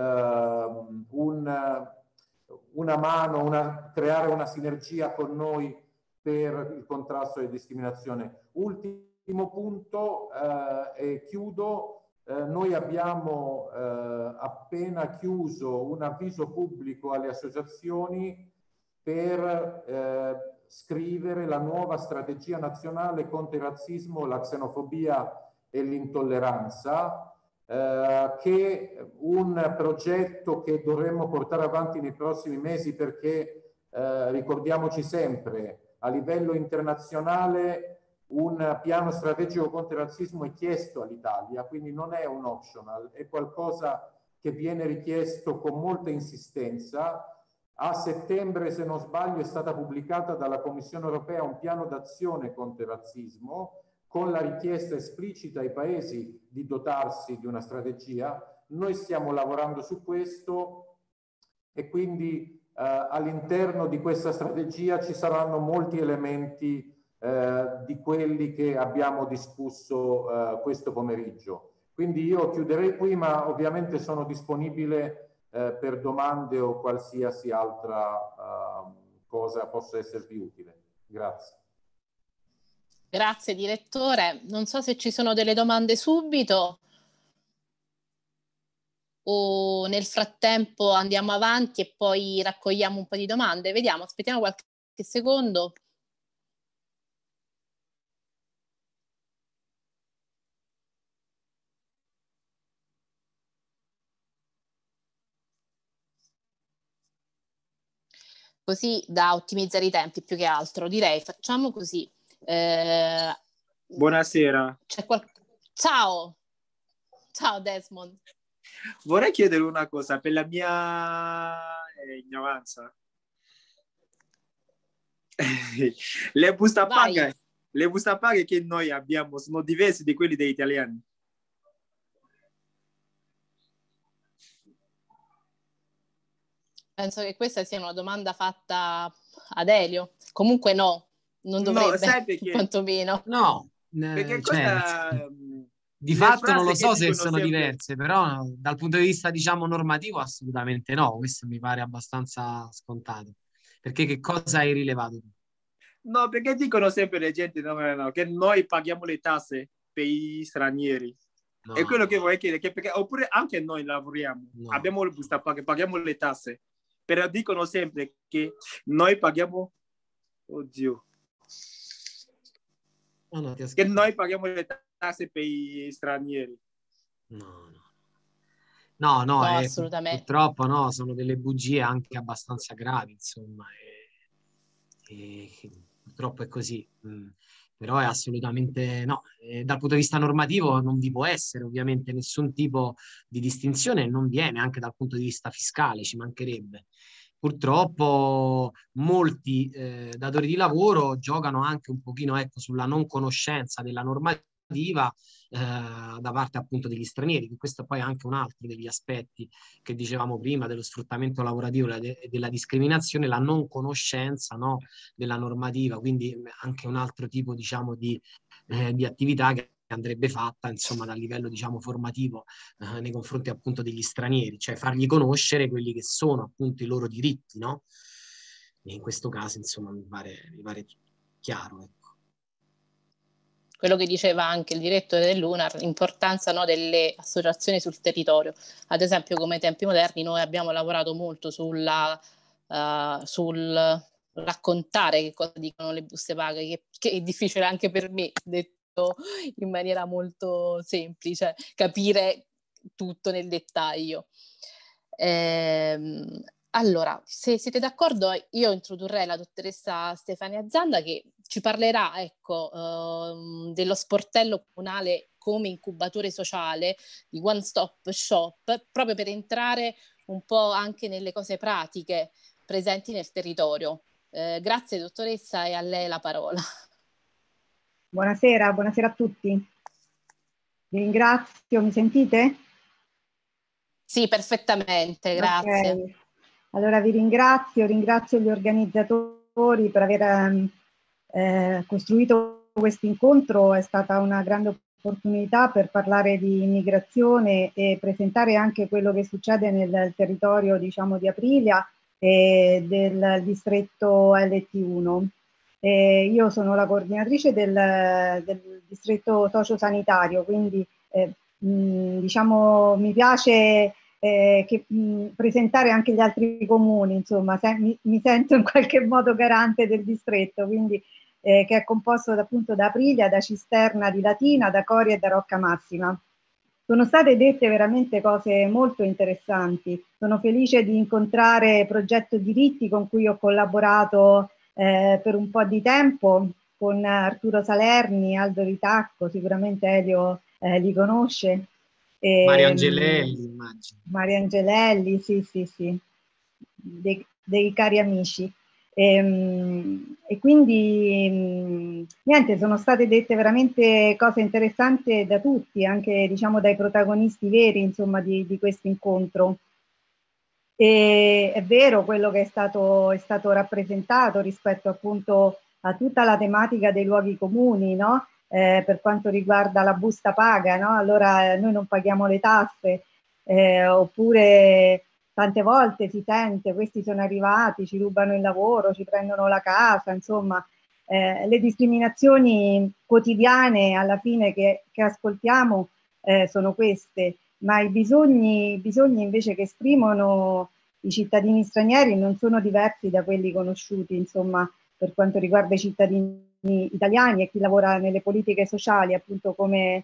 una mano, creare una sinergia con noi per il contrasto alle discriminazioni. Ultimo punto e chiudo. Noi abbiamo appena chiuso un avviso pubblico alle associazioni per scrivere la nuova strategia nazionale contro il razzismo, la xenofobia e l'intolleranza, che è un progetto che dovremmo portare avanti nei prossimi mesi perché ricordiamoci sempre, a livello internazionale un piano strategico contro il razzismo è chiesto all'Italia, quindi non è un optional, è qualcosa che viene richiesto con molta insistenza. A settembre, se non sbaglio, è stata pubblicata dalla Commissione europea un piano d'azione contro il razzismo con la richiesta esplicita ai paesi di dotarsi di una strategia. Noi stiamo lavorando su questo e quindi all'interno di questa strategia ci saranno molti elementi di quelli che abbiamo discusso questo pomeriggio. Quindi io chiuderei qui, ma ovviamente sono disponibile per domande o qualsiasi altra cosa possa esservi utile. Grazie. Grazie direttore. Non so se ci sono delle domande subito o nel frattempo andiamo avanti e poi raccogliamo un po' di domande. Vediamo, aspettiamo qualche secondo. Così da ottimizzare i tempi più che altro. Direi facciamo così. Buonasera. Ciao. Ciao Desmond. Vorrei chiedere una cosa per la mia ignoranza. Le buste paga che noi abbiamo sono diverse di quelli degli italiani. penso che questa sia una domanda fatta ad Elio. Comunque no, non dovrebbe, sai perché? quantomeno. No, Perché di fatto non lo so se sono diverse, però dal punto di vista, diciamo, normativo assolutamente no, questo mi pare abbastanza scontato. Perché che cosa hai rilevato? No, perché dicono sempre le gente che noi paghiamo le tasse per gli stranieri. No. È quello che vorrei chiedere, perché, oppure anche noi lavoriamo, abbiamo il busta paga, paghiamo le tasse, però dicono sempre che noi paghiamo, oddio, che noi paghiamo le tasse per gli stranieri. No, assolutamente. Purtroppo no, sono delle bugie anche abbastanza gravi, insomma, e purtroppo è così. Però è assolutamente no. Dal punto di vista normativo non vi può essere ovviamente nessun tipo di distinzione, non viene anche dal punto di vista fiscale, ci mancherebbe. Purtroppo molti datori di lavoro giocano anche un pochino, ecco, sulla non conoscenza della normativa da parte appunto degli stranieri, che questo poi è anche un altro degli aspetti che dicevamo prima dello sfruttamento lavorativo e della discriminazione, la non conoscenza, no, della normativa, quindi anche un altro tipo, diciamo, di attività che andrebbe fatta, insomma, dal livello, diciamo, formativo nei confronti appunto degli stranieri, cioè fargli conoscere quelli che sono appunto i loro diritti, no? E in questo caso, insomma, mi pare chiaro, ecco. Quello che diceva anche il direttore dell'UNAR, l'importanza, no, delle associazioni sul territorio. Ad esempio, come Tempi Moderni, noi abbiamo lavorato molto sul raccontare che cosa dicono le buste paga, che è difficile anche per me, detto in maniera molto semplice, capire tutto nel dettaglio. Allora, se siete d'accordo, io introdurrei la dottoressa Stefania Zanda che ci parlerà, ecco, dello sportello comunale come incubatore sociale di One Stop Shop, proprio per entrare un po' anche nelle cose pratiche presenti nel territorio. Grazie dottoressa e a lei la parola. Buonasera a tutti. Vi ringrazio, mi sentite? Sì, perfettamente, grazie. Okay. Allora vi ringrazio gli organizzatori per aver costruito questo incontro, è stata una grande opportunità per parlare di immigrazione e presentare anche quello che succede nel territorio, diciamo, di Aprilia e del distretto LT1. Io sono la coordinatrice del distretto sociosanitario, quindi diciamo mi piace presentare anche gli altri comuni, insomma, mi sento in qualche modo garante del distretto, quindi che è composto appunto da Aprilia, da Cisterna di Latina, da Coria e da Rocca Massima. Sono state dette veramente cose molto interessanti. Sono felice di incontrare Progetto Diritti con cui ho collaborato per un po' di tempo, con Arturo Salerni, Aldo Ritacco, sicuramente Elio li conosce. Mario Angelelli, immagino. Mario Angelelli, sì, dei cari amici. E quindi niente, sono state dette veramente cose interessanti da tutti, anche diciamo dai protagonisti veri, insomma, di questo incontro. E è vero quello che è stato rappresentato rispetto appunto a tutta la tematica dei luoghi comuni, no? Per quanto riguarda la busta paga, no? Allora noi non paghiamo le tasse, oppure tante volte si sente questi sono arrivati, ci rubano il lavoro, ci prendono la casa, insomma le discriminazioni quotidiane alla fine che ascoltiamo sono queste, ma i bisogni invece che esprimono i cittadini stranieri non sono diversi da quelli conosciuti, insomma, per quanto riguarda i cittadini italiani e chi lavora nelle politiche sociali, appunto come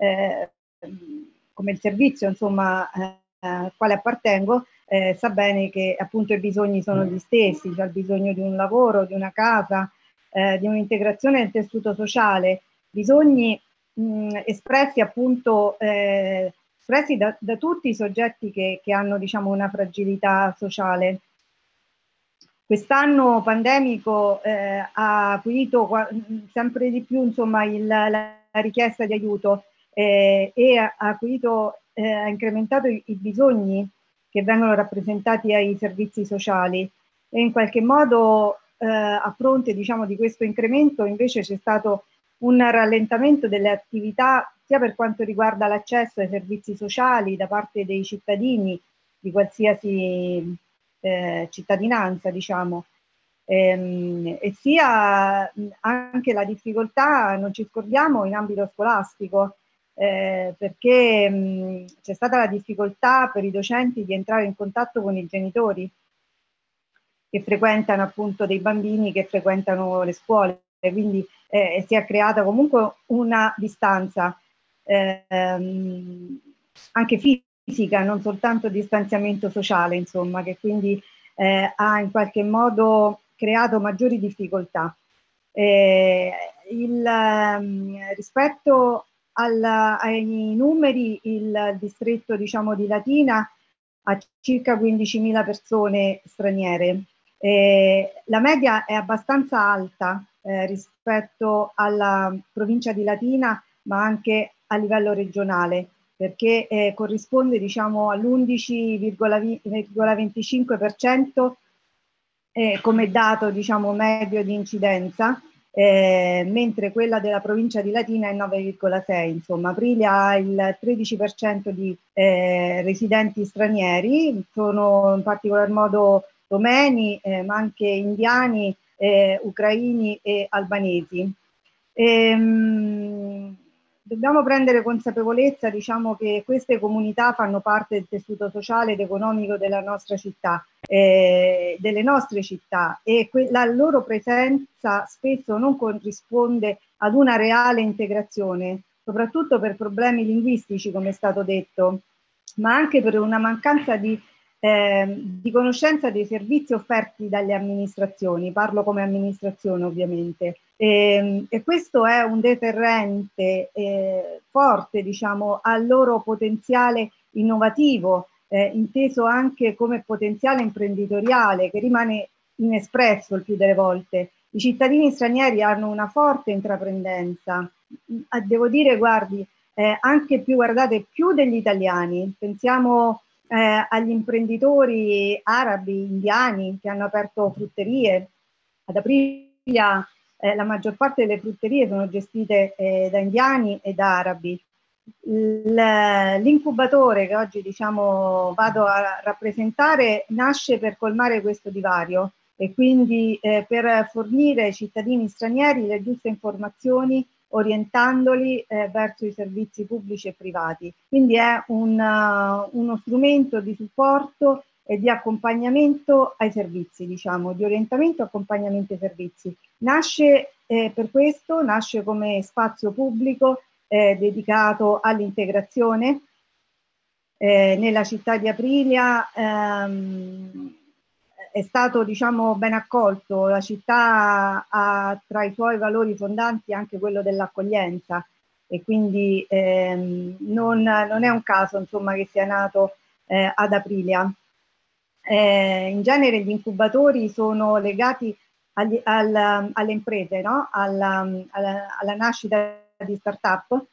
il servizio, insomma, al quale appartengo, sa bene che appunto i bisogni sono gli stessi, cioè il bisogno di un lavoro, di una casa, di un'integrazione nel tessuto sociale, bisogni espressi appunto espressi da tutti i soggetti che hanno, diciamo, una fragilità sociale. Quest'anno pandemico ha acuito sempre di più, insomma, la richiesta di aiuto e ha incrementato i bisogni che vengono rappresentati ai servizi sociali, e in qualche modo a fronte, diciamo, di questo incremento invece c'è stato un rallentamento delle attività sia per quanto riguarda l'accesso ai servizi sociali da parte dei cittadini di qualsiasi cittadinanza, diciamo, e sia anche la difficoltà, non ci scordiamo, in ambito scolastico, perché c'è stata la difficoltà per i docenti di entrare in contatto con i genitori che frequentano appunto dei bambini che frequentano le scuole, quindi si è creata comunque una distanza anche fisica, non soltanto distanziamento sociale, insomma, che quindi ha in qualche modo creato maggiori difficoltà. Rispetto ai numeri, il distretto, diciamo, di Latina ha circa 15.000 persone straniere. La media è abbastanza alta rispetto alla provincia di Latina, ma anche a livello regionale, perché corrisponde, diciamo, all'11,25% come dato, diciamo, medio di incidenza, mentre quella della provincia di Latina è 9,6. Insomma, Aprilia ha il 13% di residenti stranieri, sono in particolar modo romeni, ma anche indiani, ucraini e albanesi. Dobbiamo prendere consapevolezza, diciamo, che queste comunità fanno parte del tessuto sociale ed economico della nostra città, delle nostre città, e la loro presenza spesso non corrisponde ad una reale integrazione, soprattutto per problemi linguistici, come è stato detto, ma anche per una mancanza di conoscenza dei servizi offerti dalle amministrazioni, parlo come amministrazione ovviamente, e questo è un deterrente forte, diciamo, al loro potenziale innovativo, inteso anche come potenziale imprenditoriale, che rimane inespresso il più delle volte. I cittadini stranieri hanno una forte intraprendenza, devo dire, guardi, anche più, guardate, più degli italiani. Pensiamo agli imprenditori arabi, indiani, che hanno aperto frutterie. Ad Aprilia la maggior parte delle frutterie sono gestite da indiani e da arabi. L'incubatore che oggi, diciamo, vado a rappresentare nasce per colmare questo divario e quindi per fornire ai cittadini stranieri le giuste informazioni, orientandoli verso i servizi pubblici e privati. Quindi è uno strumento di supporto e di accompagnamento ai servizi, diciamo, di orientamento, accompagnamento ai servizi. Nasce per questo, nasce come spazio pubblico dedicato all'integrazione. Nella città di Aprilia è stato, diciamo, ben accolto. La città ha tra i suoi valori fondanti anche quello dell'accoglienza, e quindi non è un caso, insomma, che sia nato ad Aprilia. In genere gli incubatori sono legati alle imprese, no? alla nascita di start-up,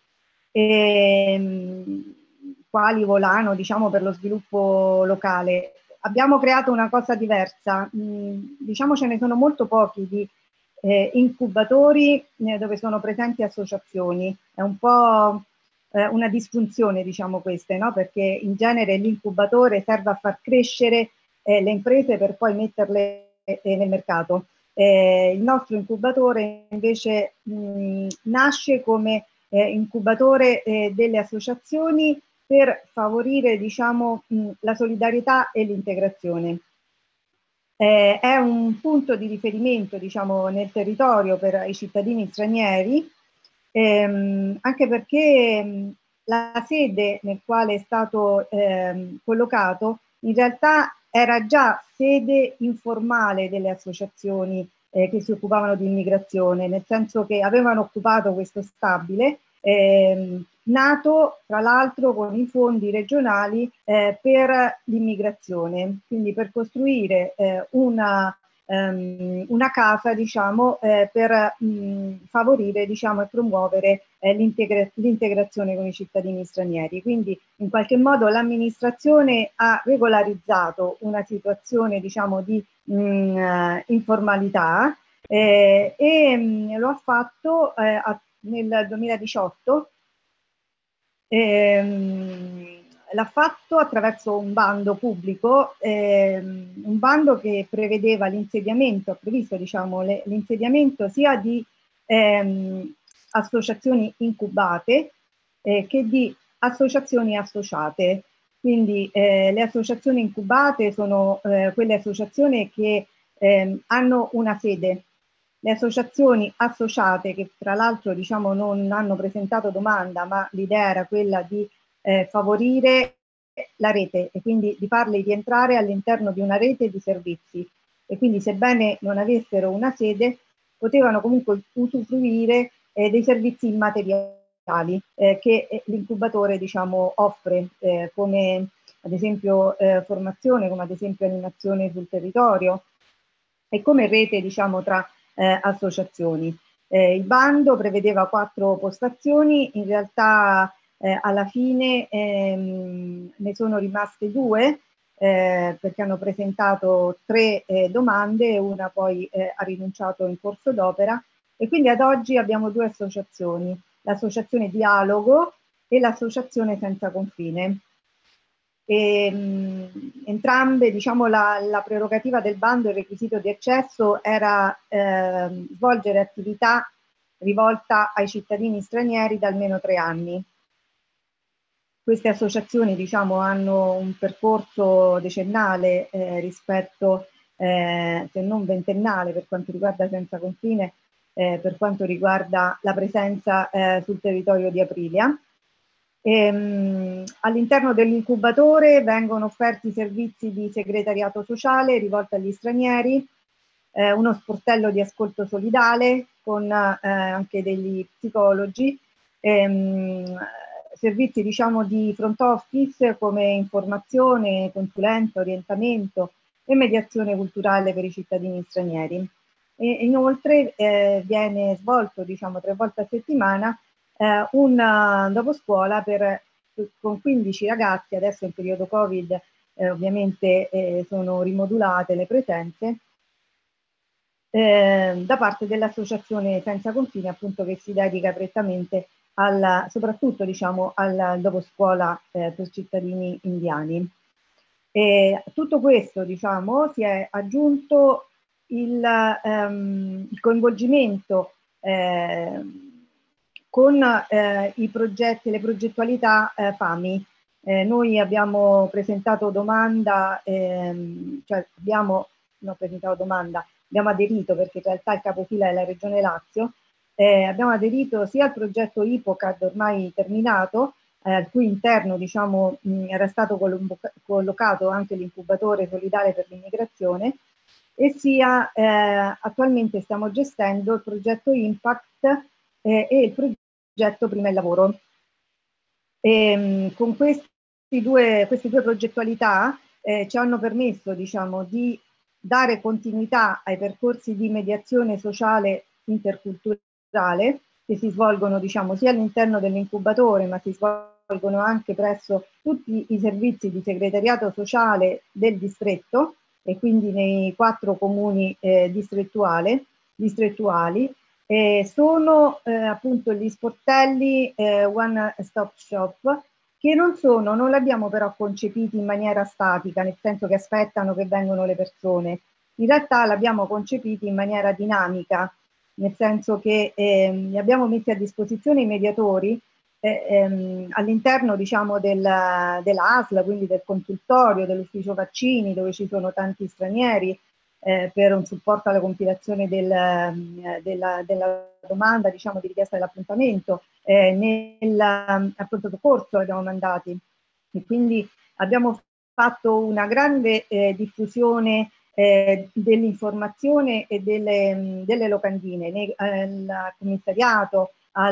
quali volano, diciamo, per lo sviluppo locale. Abbiamo creato una cosa diversa, diciamo ce ne sono molto pochi di incubatori dove sono presenti associazioni. È un po' una disfunzione, diciamo, queste, no? Perché in genere l'incubatore serve a far crescere le imprese per poi metterle nel mercato. Il nostro incubatore invece nasce come incubatore delle associazioni per favorire, diciamo, la solidarietà e l'integrazione. È un punto di riferimento, diciamo, nel territorio per i cittadini stranieri, anche perché la sede nel quale è stato collocato in realtà era già sede informale delle associazioni che si occupavano di immigrazione, nel senso che avevano occupato questo stabile, nato tra l'altro con i fondi regionali per l'immigrazione, quindi per costruire una una casa, diciamo, per favorire, diciamo, e promuovere l'integrazione con i cittadini stranieri. Quindi in qualche modo l'amministrazione ha regolarizzato una situazione, diciamo, di informalità e lo ha fatto nel 2018. L'ha fatto attraverso un bando pubblico, un bando che prevedeva l'insediamento, ha previsto, diciamo, l'insediamento sia di associazioni incubate che di associazioni associate. Quindi le associazioni incubate sono quelle associazioni che hanno una sede. Le associazioni associate, che tra l'altro, diciamo, non hanno presentato domanda, ma l'idea era quella di favorire la rete e quindi di farle rientrare all'interno di una rete di servizi, e quindi sebbene non avessero una sede potevano comunque usufruire dei servizi immateriali che l'incubatore, diciamo, offre, come ad esempio formazione, come ad esempio animazione sul territorio e come rete, diciamo, tra associazioni. Il bando prevedeva 4 postazioni, in realtà alla fine ne sono rimaste 2 perché hanno presentato 3 domande, una poi ha rinunciato in corso d'opera, e quindi ad oggi abbiamo 2 associazioni, l'associazione Dialogo e l'associazione Senza Confine. Entrambe, diciamo, la prerogativa del bando e il requisito di accesso era svolgere attività rivolta ai cittadini stranieri da almeno 3 anni. Queste associazioni, diciamo, hanno un percorso decennale rispetto, se non ventennale per quanto riguarda Senza Confine, per quanto riguarda la presenza sul territorio di Aprilia. All'interno dell'incubatore vengono offerti servizi di segretariato sociale rivolto agli stranieri, uno sportello di ascolto solidale con anche degli psicologi, servizi, diciamo, di front office come informazione, consulenza, orientamento e mediazione culturale per i cittadini stranieri. E inoltre viene svolto, diciamo, 3 volte a settimana un doposcuola con 15 ragazzi. Adesso in periodo Covid ovviamente sono rimodulate le presenze da parte dell'associazione Senza Confine, appunto, che si dedica prettamente soprattutto, diciamo, al doposcuola per cittadini indiani. Tutto questo, diciamo, si è aggiunto il coinvolgimento con i progetti, le progettualità FAMI. Noi abbiamo presentato domanda, abbiamo aderito, perché in realtà il capofila è la Regione Lazio. Abbiamo aderito sia al progetto IPOCAD ormai terminato, al cui interno, diciamo, era stato collocato anche l'incubatore solidale per l'immigrazione, e sia attualmente stiamo gestendo il progetto Impact e il progetto Prima il Lavoro. Con queste due progettualità ci hanno permesso, diciamo, di dare continuità ai percorsi di mediazione sociale interculturale che si svolgono, diciamo, sia all'interno dell'incubatore, ma si svolgono anche presso tutti i servizi di segretariato sociale del distretto, e quindi nei 4 comuni distrettuali. Sono appunto gli sportelli One Stop Shop, che non l'abbiamo però concepiti in maniera statica, nel senso che aspettano che vengano le persone. In realtà l'abbiamo concepiti in maniera dinamica, nel senso che li abbiamo messi a disposizione i mediatori all'interno, diciamo, della ASL, quindi del consultorio, dell'ufficio vaccini, dove ci sono tanti stranieri, per un supporto alla compilazione della domanda, diciamo, di richiesta dell'appuntamento, al pronto soccorso abbiamo mandati, e quindi abbiamo fatto una grande diffusione dell'informazione e delle locandine al commissariato,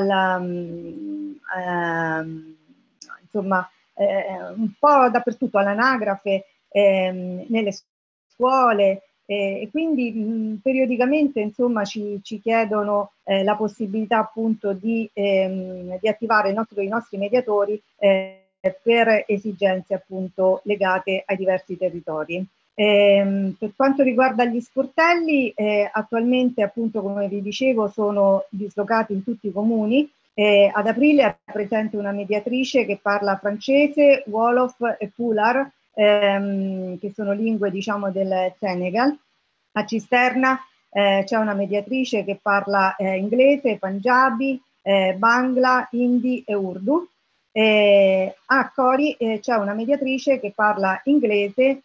insomma, un po' dappertutto, all'anagrafe, nelle scuole, E quindi periodicamente insomma ci chiedono la possibilità appunto di attivare i nostri mediatori per esigenze appunto legate ai diversi territori. Per quanto riguarda gli sportelli, attualmente appunto come vi dicevo sono dislocati in tutti i comuni. Ad aprile è presente una mediatrice che parla francese, Wolof e Pular, che sono lingue diciamo del Senegal. A Cisterna c'è una mediatrice che parla inglese, Punjabi, Bangla, Hindi e Urdu. A Cori c'è una mediatrice che parla inglese,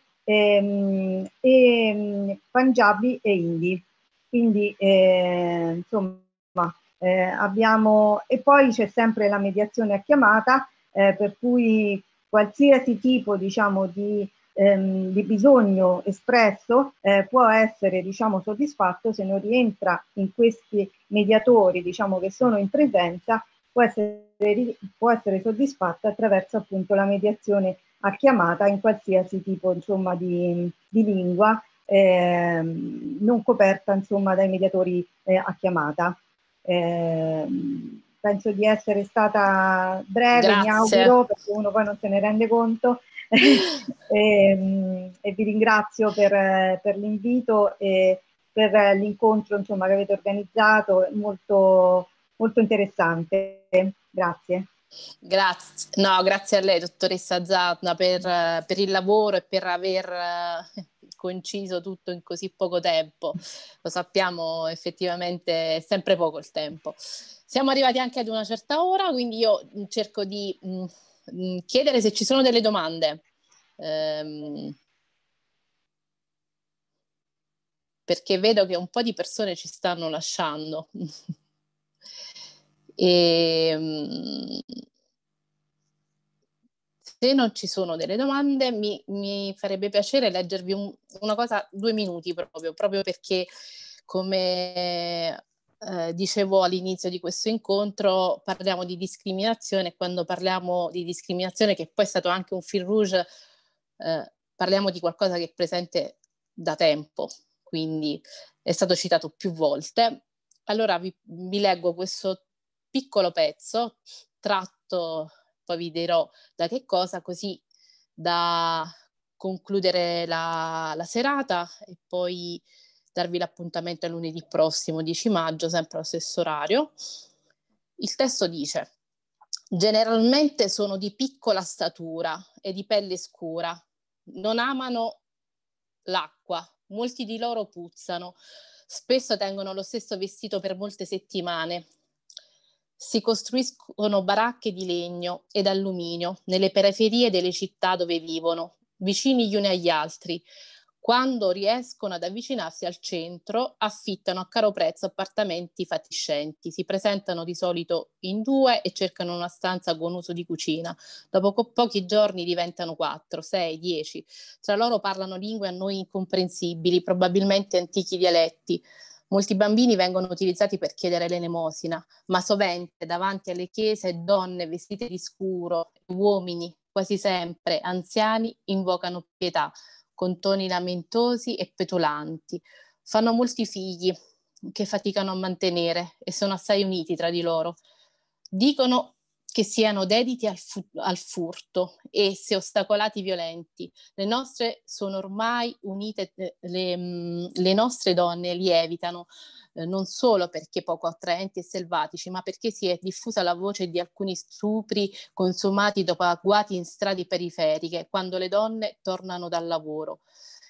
Punjabi e Hindi. Quindi insomma abbiamo, e poi c'è sempre la mediazione a chiamata, per cui qualsiasi tipo diciamo di bisogno espresso può essere diciamo soddisfatto se non rientra in questi mediatori diciamo che sono in presenza, può essere soddisfatta attraverso appunto la mediazione a chiamata in qualsiasi tipo insomma di lingua non coperta insomma dai mediatori a chiamata. Penso di essere stata breve, Grazie. mi auguro, perché uno poi non se ne rende conto. E vi ringrazio per l'invito e per l'incontro insomma che avete organizzato, molto, molto interessante. Grazie. Grazie. No, grazie a lei, dottoressa Zanna, per il lavoro e per aver coinciso tutto in così poco tempo. Lo sappiamo, effettivamente è sempre poco il tempo. Siamo arrivati anche ad una certa ora, quindi io cerco di chiedere se ci sono delle domande. Perché vedo che un po' di persone ci stanno lasciando. Se non ci sono delle domande, mi farebbe piacere leggervi una cosa, 2 minuti proprio perché, come dicevo all'inizio di questo incontro, parliamo di discriminazione, e quando parliamo di discriminazione, che poi è stato anche un fil rouge, parliamo di qualcosa che è presente da tempo, quindi è stato citato più volte. Allora vi leggo questo piccolo pezzo tratto, poi vi dirò da che cosa, così da concludere la serata e poi darvi l'appuntamento a lunedì prossimo, 10 maggio, sempre allo stesso orario. Il testo dice: generalmente sono di piccola statura e di pelle scura, non amano l'acqua, molti di loro puzzano, spesso tengono lo stesso vestito per molte settimane. Si costruiscono baracche di legno ed alluminio nelle periferie delle città dove vivono, vicini gli uni agli altri. Quando riescono ad avvicinarsi al centro, affittano a caro prezzo appartamenti fatiscenti. Si presentano di solito in 2 e cercano una stanza con uso di cucina. Dopo pochi giorni diventano 4, 6, 10. Tra loro parlano lingue a noi incomprensibili, probabilmente antichi dialetti. Molti bambini vengono utilizzati per chiedere l'elemosina, ma sovente davanti alle chiese donne vestite di scuro, uomini, quasi sempre anziani, invocano pietà con toni lamentosi e petulanti. Fanno molti figli che faticano a mantenere e sono assai uniti tra di loro. Dicono che siano dediti al furto e, se ostacolati, violenti. Le nostre sono ormai unite, le nostre donne lievitano, non solo perché poco attraenti e selvatici, ma perché si è diffusa la voce di alcuni stupri consumati dopo agguati in strade periferiche, quando le donne tornano dal lavoro.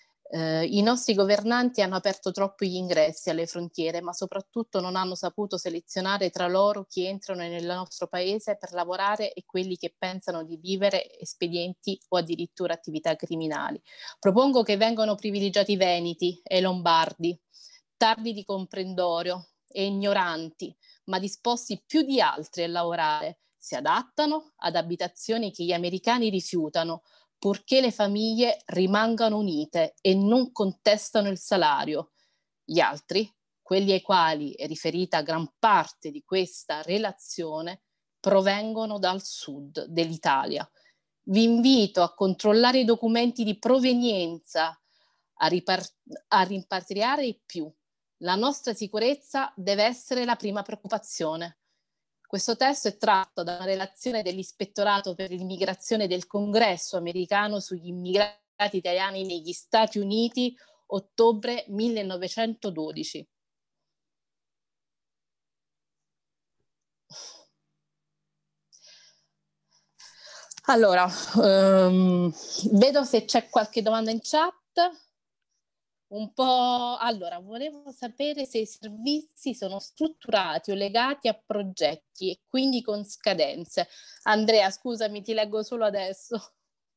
I nostri governanti hanno aperto troppo gli ingressi alle frontiere, ma soprattutto non hanno saputo selezionare tra loro chi entrano nel nostro paese per lavorare e quelli che pensano di vivere espedienti o addirittura attività criminali. Propongo che vengano privilegiati veneti e lombardi, tardi di comprendorio e ignoranti, ma disposti più di altri a lavorare. Si adattano ad abitazioni che gli americani rifiutano, purché le famiglie rimangano unite e non contestano il salario. Gli altri, quelli ai quali è riferita gran parte di questa relazione, provengono dal sud dell'Italia. Vi invito a controllare i documenti di provenienza, a rimpatriare i più. La nostra sicurezza deve essere la prima preoccupazione. Questo testo è tratto da una relazione dell'Ispettorato per l'immigrazione del Congresso americano sugli immigrati italiani negli Stati Uniti, ottobre 1912. Allora, vedo se c'è qualche domanda in chat. Un po'. Allora, volevo sapere se i servizi sono strutturati o legati a progetti e quindi con scadenze. Andrea, scusami, ti leggo solo adesso.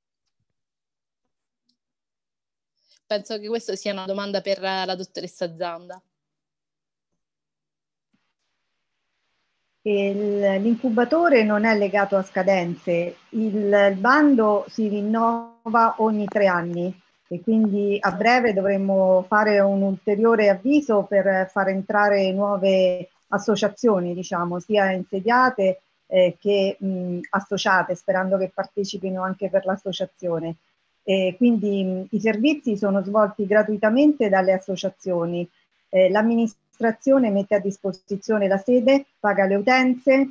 Penso che questa sia una domanda per la dottoressa Zanda. L'incubatore non è legato a scadenze, il bando si rinnova ogni 3 anni e quindi a breve dovremmo fare un ulteriore avviso per far entrare nuove associazioni, diciamo, sia insediate che associate, sperando che partecipino anche per l'associazione. Quindi i servizi sono svolti gratuitamente dalle associazioni. L'amministrazione mette a disposizione la sede, paga le utenze,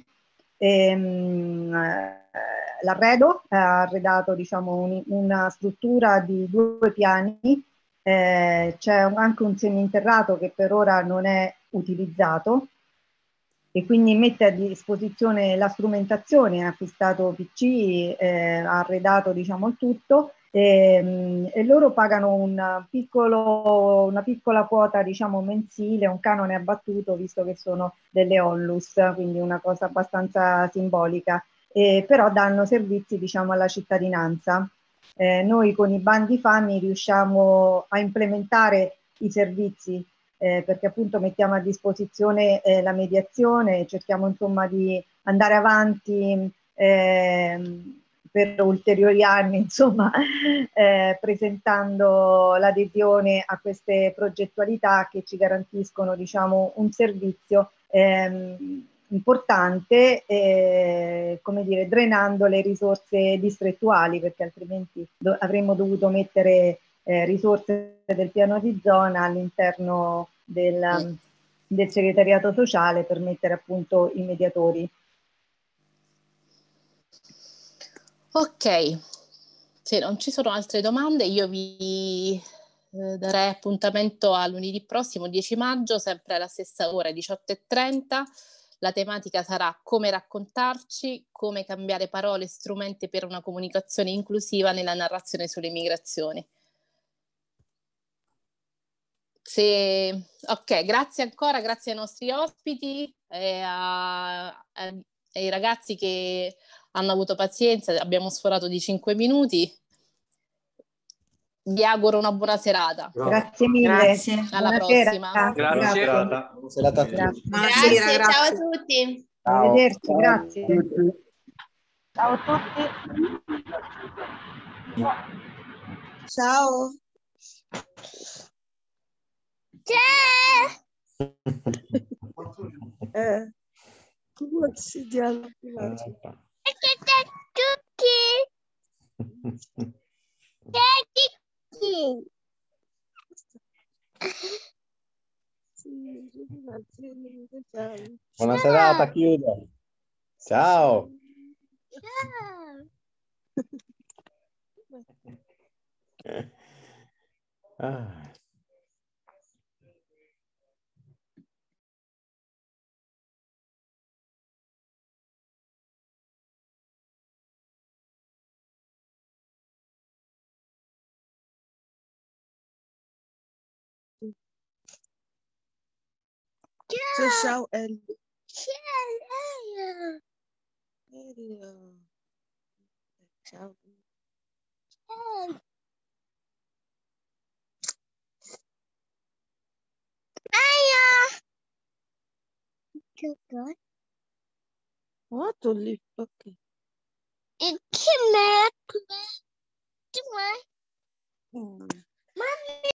l'arredo ha arredato, diciamo, una struttura di 2 piani, c'è anche un seminterrato che per ora non è utilizzato e quindi mette a disposizione la strumentazione, ha acquistato PC, ha arredato, diciamo, il tutto. E loro pagano una piccola quota, diciamo, mensile, un canone abbattuto, visto che sono delle onlus, quindi una cosa abbastanza simbolica, però danno servizi, diciamo, alla cittadinanza. Noi con i bandi FAMI riusciamo a implementare i servizi perché appunto mettiamo a disposizione la mediazione, cerchiamo insomma di andare avanti per ulteriori anni, insomma, presentando l'adesione a queste progettualità che ci garantiscono, diciamo, un servizio importante, come dire, drenando le risorse distrettuali, perché altrimenti avremmo dovuto mettere risorse del piano di zona all'interno del segretariato sociale per mettere appunto i mediatori. Ok, se non ci sono altre domande io vi darei appuntamento a lunedì prossimo, 10 maggio, sempre alla stessa ora, 18:30. La tematica sarà come raccontarci, come cambiare parole e strumenti per una comunicazione inclusiva nella narrazione sulle migrazioni. Ok, grazie ancora, grazie ai nostri ospiti e ai ragazzi che hanno avuto pazienza, abbiamo sforato di 5 minuti. Vi auguro una buona serata. Grazie mille. Grazie. Alla Buonasera. prossima. Grazie. Buona serata a tutti. Grazie, ciao a tutti. Arrivederci, Ciao. grazie. Ciao a tutti. Ciao. Come si dialoga? Buona serata, chiudo. Ciao. Ah. Ciao Elio. Elio. Ciao. What to live? Okay. Mommy.